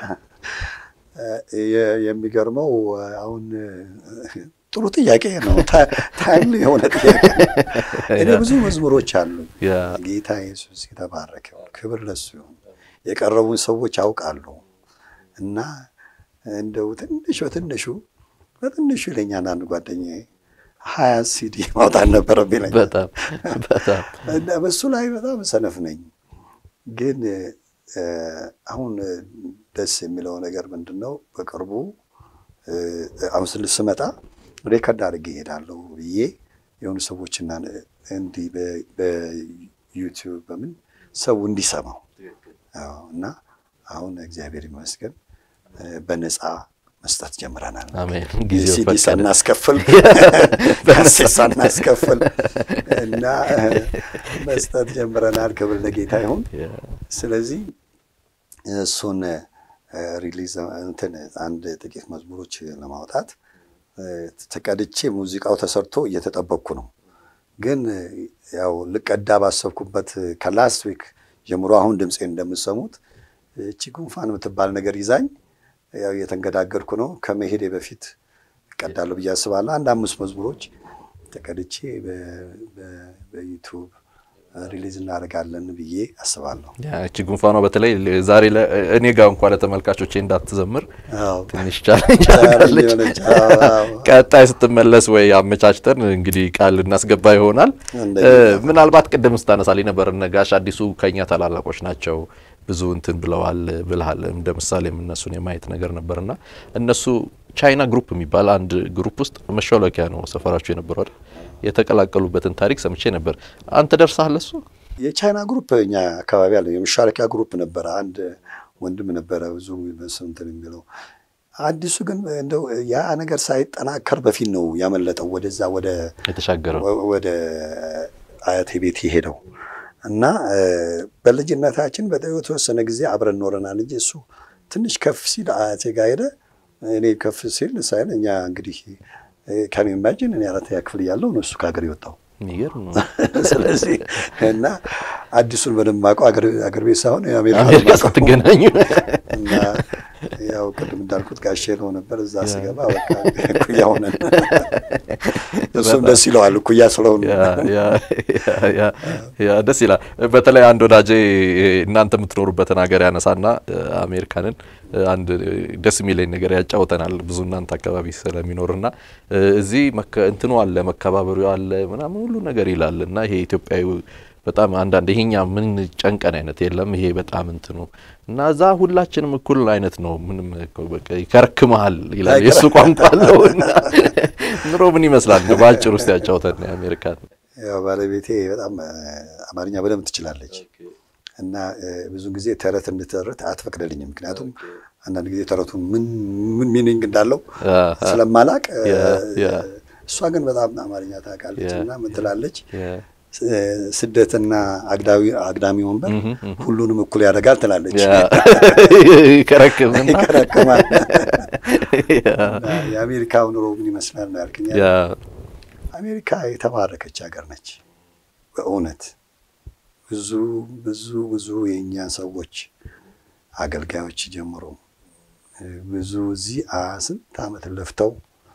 የሚገርመው አሁን ጥሩ ጥያቄ ነው። ታይም የሆነ ጥያቄ። እኔ ብዙ መዝሙሮች አሉ። ጌታ ኢየሱስ የተባረከ ክብር ለሱ ይሁን። የቀረቡን ሰዎች አውቃለሁ እና እንደው ትንሽ በትንሹ በትንሹ ይለኛል አንድ ጓደኛዬ ሀያ ሲዲ ማውጣት ነበረብኝ። በጣም በጣም እና በሱ ላይ በጣም ሰነፍ ነኝ። ግን አሁን ደስ የሚለው ነገር ምንድነው በቅርቡ አሁን ስመጣ ሬከርድ አድርጌ እሄዳለሁ ብዬ የሆኑ ሰዎችና እንዲ በዩቲዩብ በምን ሰው እንዲሰማው እና አሁን እግዚአብሔር ይመስገን በነፃ መስጠት ጀምረናል። አሜን። ጊዜው ሲዲ ሳናስከፍል ሳናስከፍል እና መስጠት ጀምረናል። ክብር ለጌታ ይሁን። ስለዚህ እሱን ሪሊዝ እንትን አንድ ጥቂት መዝሙሮች ለማውጣት ተቀድቼ ሙዚቃው ተሰርቶ እየተጠበቅኩ ነው። ግን ያው ልቀዳ ባሰብኩበት ከላስት ዊክ ጀምሮ አሁን ድምጼን እንደምትሰሙት እቺ ጉንፋን የምትባል ነገር ይዛኝ ያው እየተንገዳገርኩ ነው። ከመሄዴ በፊት ቀዳለሁ ብዬ አስባለሁ። አንድ አምስት መዝሙሮች ተቀድቼ በዩቲዩብ ሪሊዝ እናደርጋለን ብዬ አስባለሁ። ያ እቺ ጉንፋኗ በተለይ ዛሬ እኔ ጋር እንኳን ለተመልካቾቼ እንዳትዘምር ትንሽ ቻሌንጅ አለች። ቀጣይ ስትመለስ ወይ አመቻችተን እንግዲህ ቃል እናስገባ ይሆናል። ምናልባት ቅድም ስታነሳልኝ ነበር ነጋሽ አዲሱ ከኛ ታላላቆች ናቸው ብዙ እንትን ብለዋል ብለሃል። እንደ ምሳሌ እነሱን የማየት ነገር ነበርና እነሱ ቻይና ግሩፕ የሚባል አንድ ግሩፕ ውስጥ መሻለኪያ ነው ሰፈራቸው የነበረው አይደል? የተቀላቀሉበትን ታሪክ ሰምቼ ነበር። አንተ ደርሰሃል እሱ? የቻይና ግሩፕ እኛ አካባቢ አለ። የመሻለኪያ ግሩፕ ነበር። አንድ ወንድም ነበረ ብዙ እንትን የሚለው። አዲሱ ግን እንደው ያ ነገር ሳይጠናከር በፊት ነው ያመለጠው ወደዛ ወደ የተሻገረው ወደ አያቴ ቤት ይሄደው እና በልጅነታችን በተወሰነ ጊዜ አብረን ኖረናል እንጂ እሱ ትንሽ ከፍ ሲል አያቴ ጋር ሄደ። እኔ ከፍ ሲል ሳይል እኛ እንግዲህ ካን ኢማጂን እኔ አራተኛ ክፍል ያለው ነው እሱ ከሀገር የወጣው። የሚገርም ነው። ስለዚህ እና አዲሱን በደንብ ማውቀው አገር አገር ቤት ሳይሆን አሜሪካ ስትገናኙ እና ያው ቅድም እንዳልኩት ጋሼ ነው ነበር። እዛ ሲገባ በቃ ኩያ ሆነን እሱም ደስ ይለዋል ኩያ ስለሆነ ያ ያ ያ ደስ ይላል። በተለይ አንድ ወዳጄ እናንተ የምትኖሩበትን ሀገር ያነሳና አሜሪካንን አንድ ደስ የሚለኝ ነገር ያጫውተናል። ብዙ እናንተ አካባቢ ስለሚኖርና እዚህ እንትኑ አለ መከባበሩ አለ ምናምን ሁሉ ነገር ይላልና ይሄ ኢትዮጵያዊ በጣም አንዳንድ ይሄኛ ምን ጨንቀን አይነት የለም። ይሄ በጣም እንትኑ እና ዛ ሁላችንም እኩል አይነት ነው። ምንም በቃ ይከርክማል ይላል የሱ ቋንቋ አለውና ኑሮ ምን ይመስላል ባጭሩ ውስጥ ያጫውተን አሜሪካን። ያው ባለቤቴ በጣም አማርኛ በደንብ ትችላለች እና ብዙ ጊዜ ተረት እንድትተረት አትፈቅደልኝም። ምክንያቱም አንዳንድ ጊዜ ተረቱ ምን ምን ሚኒንግ እንዳለው ስለማላቅ እሷ ግን በጣም አማርኛ ታውቃለችና ምን ትላለች ስደትና አግዳዊ አግዳሚ ወንበር ሁሉንም እኩል ያደርጋል ትላለች። ይከረክማል ይከረክማል። የአሜሪካው ኑሮ ምን ይመስላል ነው ያልከኝ? አሜሪካ የተባረከች ሀገር ነች በእውነት። ብዙ ብዙ ብዙ የኛ ሰዎች አገልጋዮች ጀምሮ ብዙ እዚህ ስንት ዓመት ለፍተው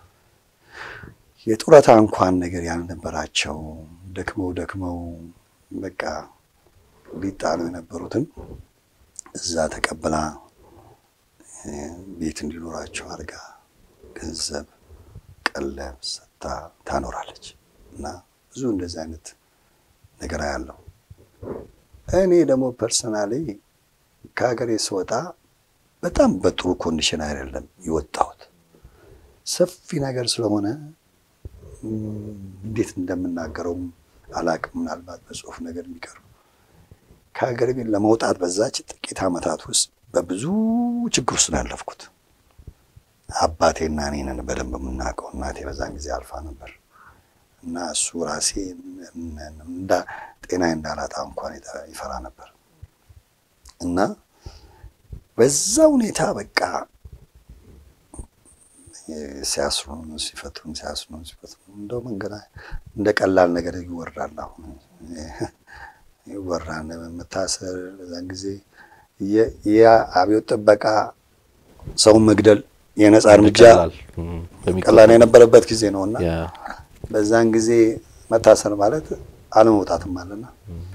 የጡረታ እንኳን ነገር ያልነበራቸው ደክመው ደክመው በቃ ሊጣሉ የነበሩትን እዛ ተቀብላ ቤት እንዲኖራቸው አድርጋ ገንዘብ ቀለብ ሰጥታ ታኖራለች። እና ብዙ እንደዚህ አይነት ነገር ያለው እኔ ደግሞ ፐርሰናሊ ከሀገሬ ስወጣ በጣም በጥሩ ኮንዲሽን አይደለም የወጣሁት። ሰፊ ነገር ስለሆነ እንዴት እንደምናገረው አላቅም። ምናልባት በጽሁፍ ነገር የሚቀርብ ከሀገሬ ቤት ለመውጣት በዛች ጥቂት ዓመታት ውስጥ በብዙ ችግር ውስጥ ያለፍኩት አባቴና እኔ ነን በደንብ የምናውቀው። እናቴ በዛን ጊዜ አልፋ ነበር እና እሱ ራሴ እንዳ ጤና እንዳላጣ እንኳን ይፈራ ነበር። እና በዛ ሁኔታ በቃ ሲያስሩን ሲፈቱን ሲያስሩን ሲፈቱን እንደው መንገና እንደ ቀላል ነገር ይወራል። አሁን ይወራል መታሰር በዛን ጊዜ ያ አብዮት ጥበቃ ሰው መግደል የነጻ እርምጃ ቀላል የነበረበት ጊዜ ነውና በዛን ጊዜ መታሰር ማለት አለመውጣትም አለና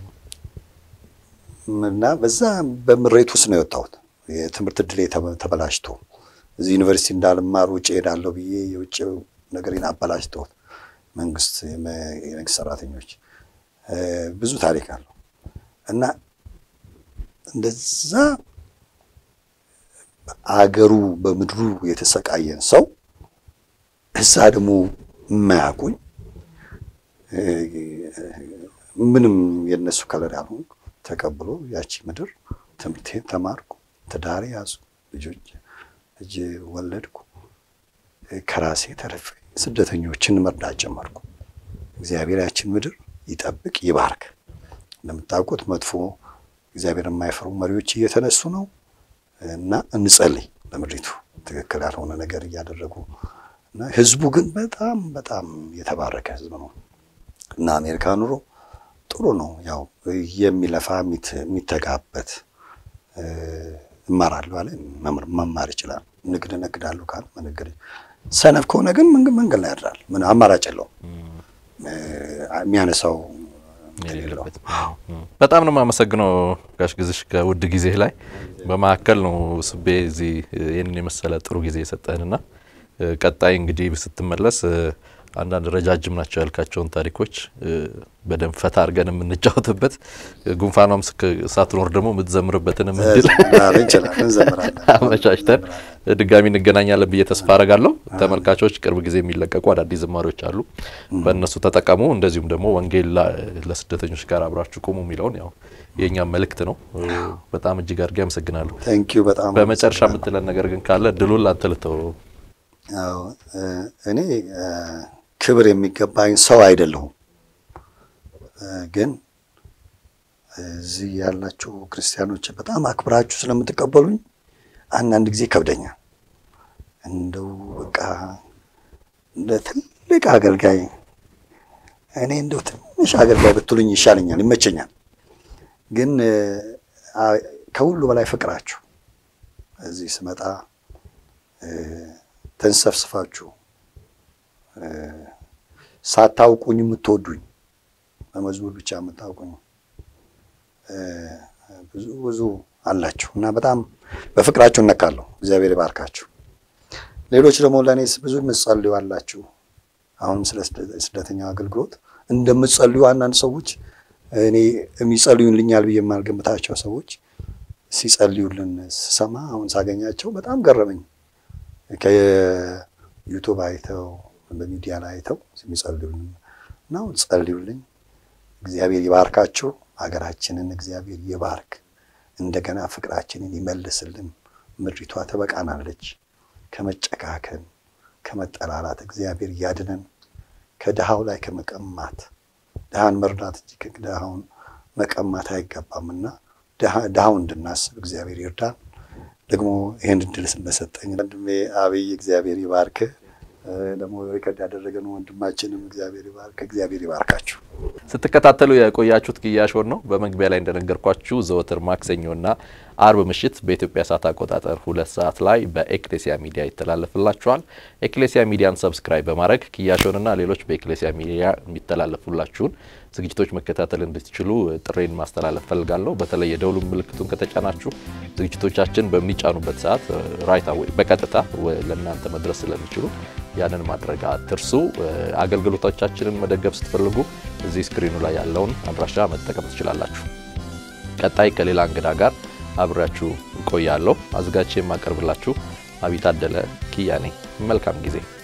እና በዛ በምሬት ውስጥ ነው የወጣሁት። የትምህርት ዕድሌ ተበላሽቶ እዚህ ዩኒቨርሲቲ እንዳልማር ውጭ ሄዳለሁ ብዬ የውጭ ነገሬን አበላሽተውት መንግስት የመንግስት ሰራተኞች ብዙ ታሪክ አለው እና እንደዛ አገሩ በምድሩ የተሰቃየን ሰው እዛ ደግሞ የማያውቁኝ ምንም የነሱ ከለር ያልሆንኩ ተቀብሎ ያቺ ምድር ትምህርቴን ተማርኩ፣ ትዳር ያዙ፣ ልጆች ልጅ ወለድኩ። ከራሴ ተረፈ ስደተኞችን መርዳት ጀመርኩ። እግዚአብሔር ያችን ምድር ይጠብቅ ይባርክ። እንደምታውቁት መጥፎ እግዚአብሔር የማይፈሩ መሪዎች እየተነሱ ነው እና እንጸልይ ለምድሪቱ ትክክል ያልሆነ ነገር እያደረጉ እና ህዝቡ ግን በጣም በጣም የተባረከ ህዝብ ነው። እና አሜሪካ ኑሮ ጥሩ ነው። ያው የሚለፋ የሚተጋበት እማራለሁ አለ መማር ይችላል። ንግድ ነግዳለሁ ካለ መንገድ ሰነፍ ከሆነ ግን መንገድ ላይ ያድራል። ምን አማራጭ የለውም የሚያነሳው የለውም። በጣም ነው የማመሰግነው ጋሽ ግዝሽ ከውድ ጊዜ ላይ በማከል ነው ስቤ እዚህ የኔ መሰለ ጥሩ ጊዜ የሰጠንና ቀጣይ እንግዲህ ስትመለስ አንዳንድ ረጃጅም ናቸው ያልካቸውን ታሪኮች በደም ፈታ አርገን የምንጫወትበት ጉንፋኗም ሳትኖር ደግሞ የምትዘምርበትን ምድል አመቻችተን ድጋሚ እንገናኛለን ብዬ ተስፋ አረጋለሁ። ተመልካቾች ቅርብ ጊዜ የሚለቀቁ አዳዲስ ዝማሬዎች አሉ፣ በእነሱ ተጠቀሙ። እንደዚሁም ደግሞ ወንጌል ለስደተኞች ጋር አብራችሁ ቆሙ የሚለውን ያው የኛ መልእክት ነው። በጣም እጅግ አድርጌ አመሰግናለሁ። ታንክ ዩ በጣም በመጨረሻ የምትለን ነገር ግን ካለ ድሉን ላንተ ልተው። አዎ እኔ ክብር የሚገባኝ ሰው አይደለሁም፣ ግን እዚህ ያላችሁ ክርስቲያኖች በጣም አክብራችሁ ስለምትቀበሉኝ አንዳንድ ጊዜ ከብደኛል። እንደው በቃ እንደ ትልቅ አገልጋይ እኔ እንደው ትንሽ አገልጋይ ብትሉኝ ይሻለኛል፣ ይመቸኛል። ግን ከሁሉ በላይ ፍቅራችሁ እዚህ ስመጣ ተንሰፍስፋችሁ ሳታውቁኝ የምትወዱኝ በመዝሙር ብቻ የምታውቁኝ ብዙ ብዙ አላችሁ እና በጣም በፍቅራችሁ እነካለሁ። እግዚአብሔር ይባርካችሁ። ሌሎች ደግሞ ለኔስ ብዙ ምጸልዩ አላችሁ። አሁን ስለ ስደተኛ አገልግሎት እንደምትጸልዩ አንዳንድ ሰዎች እኔ የሚጸልዩልኛል ብዬ የማልገምታቸው ሰዎች ሲጸልዩልን ስሰማ አሁን ሳገኛቸው በጣም ገረመኝ። ከዩቲዩብ አይተው በሚዲያ ላይ አይተው የሚጸልዩልን ነው። ጸልዩልኝ። እግዚአብሔር ይባርካችሁ። ሀገራችንን እግዚአብሔር ይባርክ። እንደገና ፍቅራችንን ይመልስልን። ምድሪቷ ተበቃናለች። ከመጨካከን ከመጠላላት እግዚአብሔር ያድነን። ከድሃው ላይ ከመቀማት ድሃን መርዳት እንጂ ከድሃውን መቀማት አይገባምና ድሃው እንድናስብ እግዚአብሔር ይርዳን። ደግሞ ይሄን እድል ስለሰጠኝ ወንድሜ አብይ እግዚአብሔር ይባርክ። ደግሞ ሪከርድ ያደረገን ወንድማችንም እግዚአብሔር ይባርክ። እግዚአብሔር ይባርካችሁ። ስትከታተሉ የቆያችሁት ግያሾን ነው። በመግቢያ ላይ እንደነገርኳችሁ ዘወትር ማክሰኞና አርብ ምሽት በኢትዮጵያ ሰዓት አቆጣጠር ሁለት ሰዓት ላይ በኤክሌሲያ ሚዲያ ይተላለፍላችኋል። ኤክሌሲያ ሚዲያን ሰብስክራይብ በማድረግ ኪያሾንና ሌሎች በኤክሌሲያ ሚዲያ የሚተላለፉላችሁን ዝግጅቶች መከታተል እንድትችሉ ጥሬን ማስተላለፍ ፈልጋለሁ። በተለይ የደውሉ ምልክቱን ከተጫናችሁ ዝግጅቶቻችን በሚጫኑበት ሰዓት ራይት አዌይ በቀጥታ ለእናንተ መድረስ ስለሚችሉ ያንን ማድረግ አትርሱ። አገልግሎቶቻችንን መደገፍ ስትፈልጉ እዚህ ስክሪኑ ላይ ያለውን አድራሻ መጠቀም ትችላላችሁ። ቀጣይ ከሌላ እንግዳ ጋር አብራችሁ ቆያለሁ። አዘጋጅቼ የማቀርብላችሁ አቢታደለ ኪያ ነኝ። መልካም ጊዜ።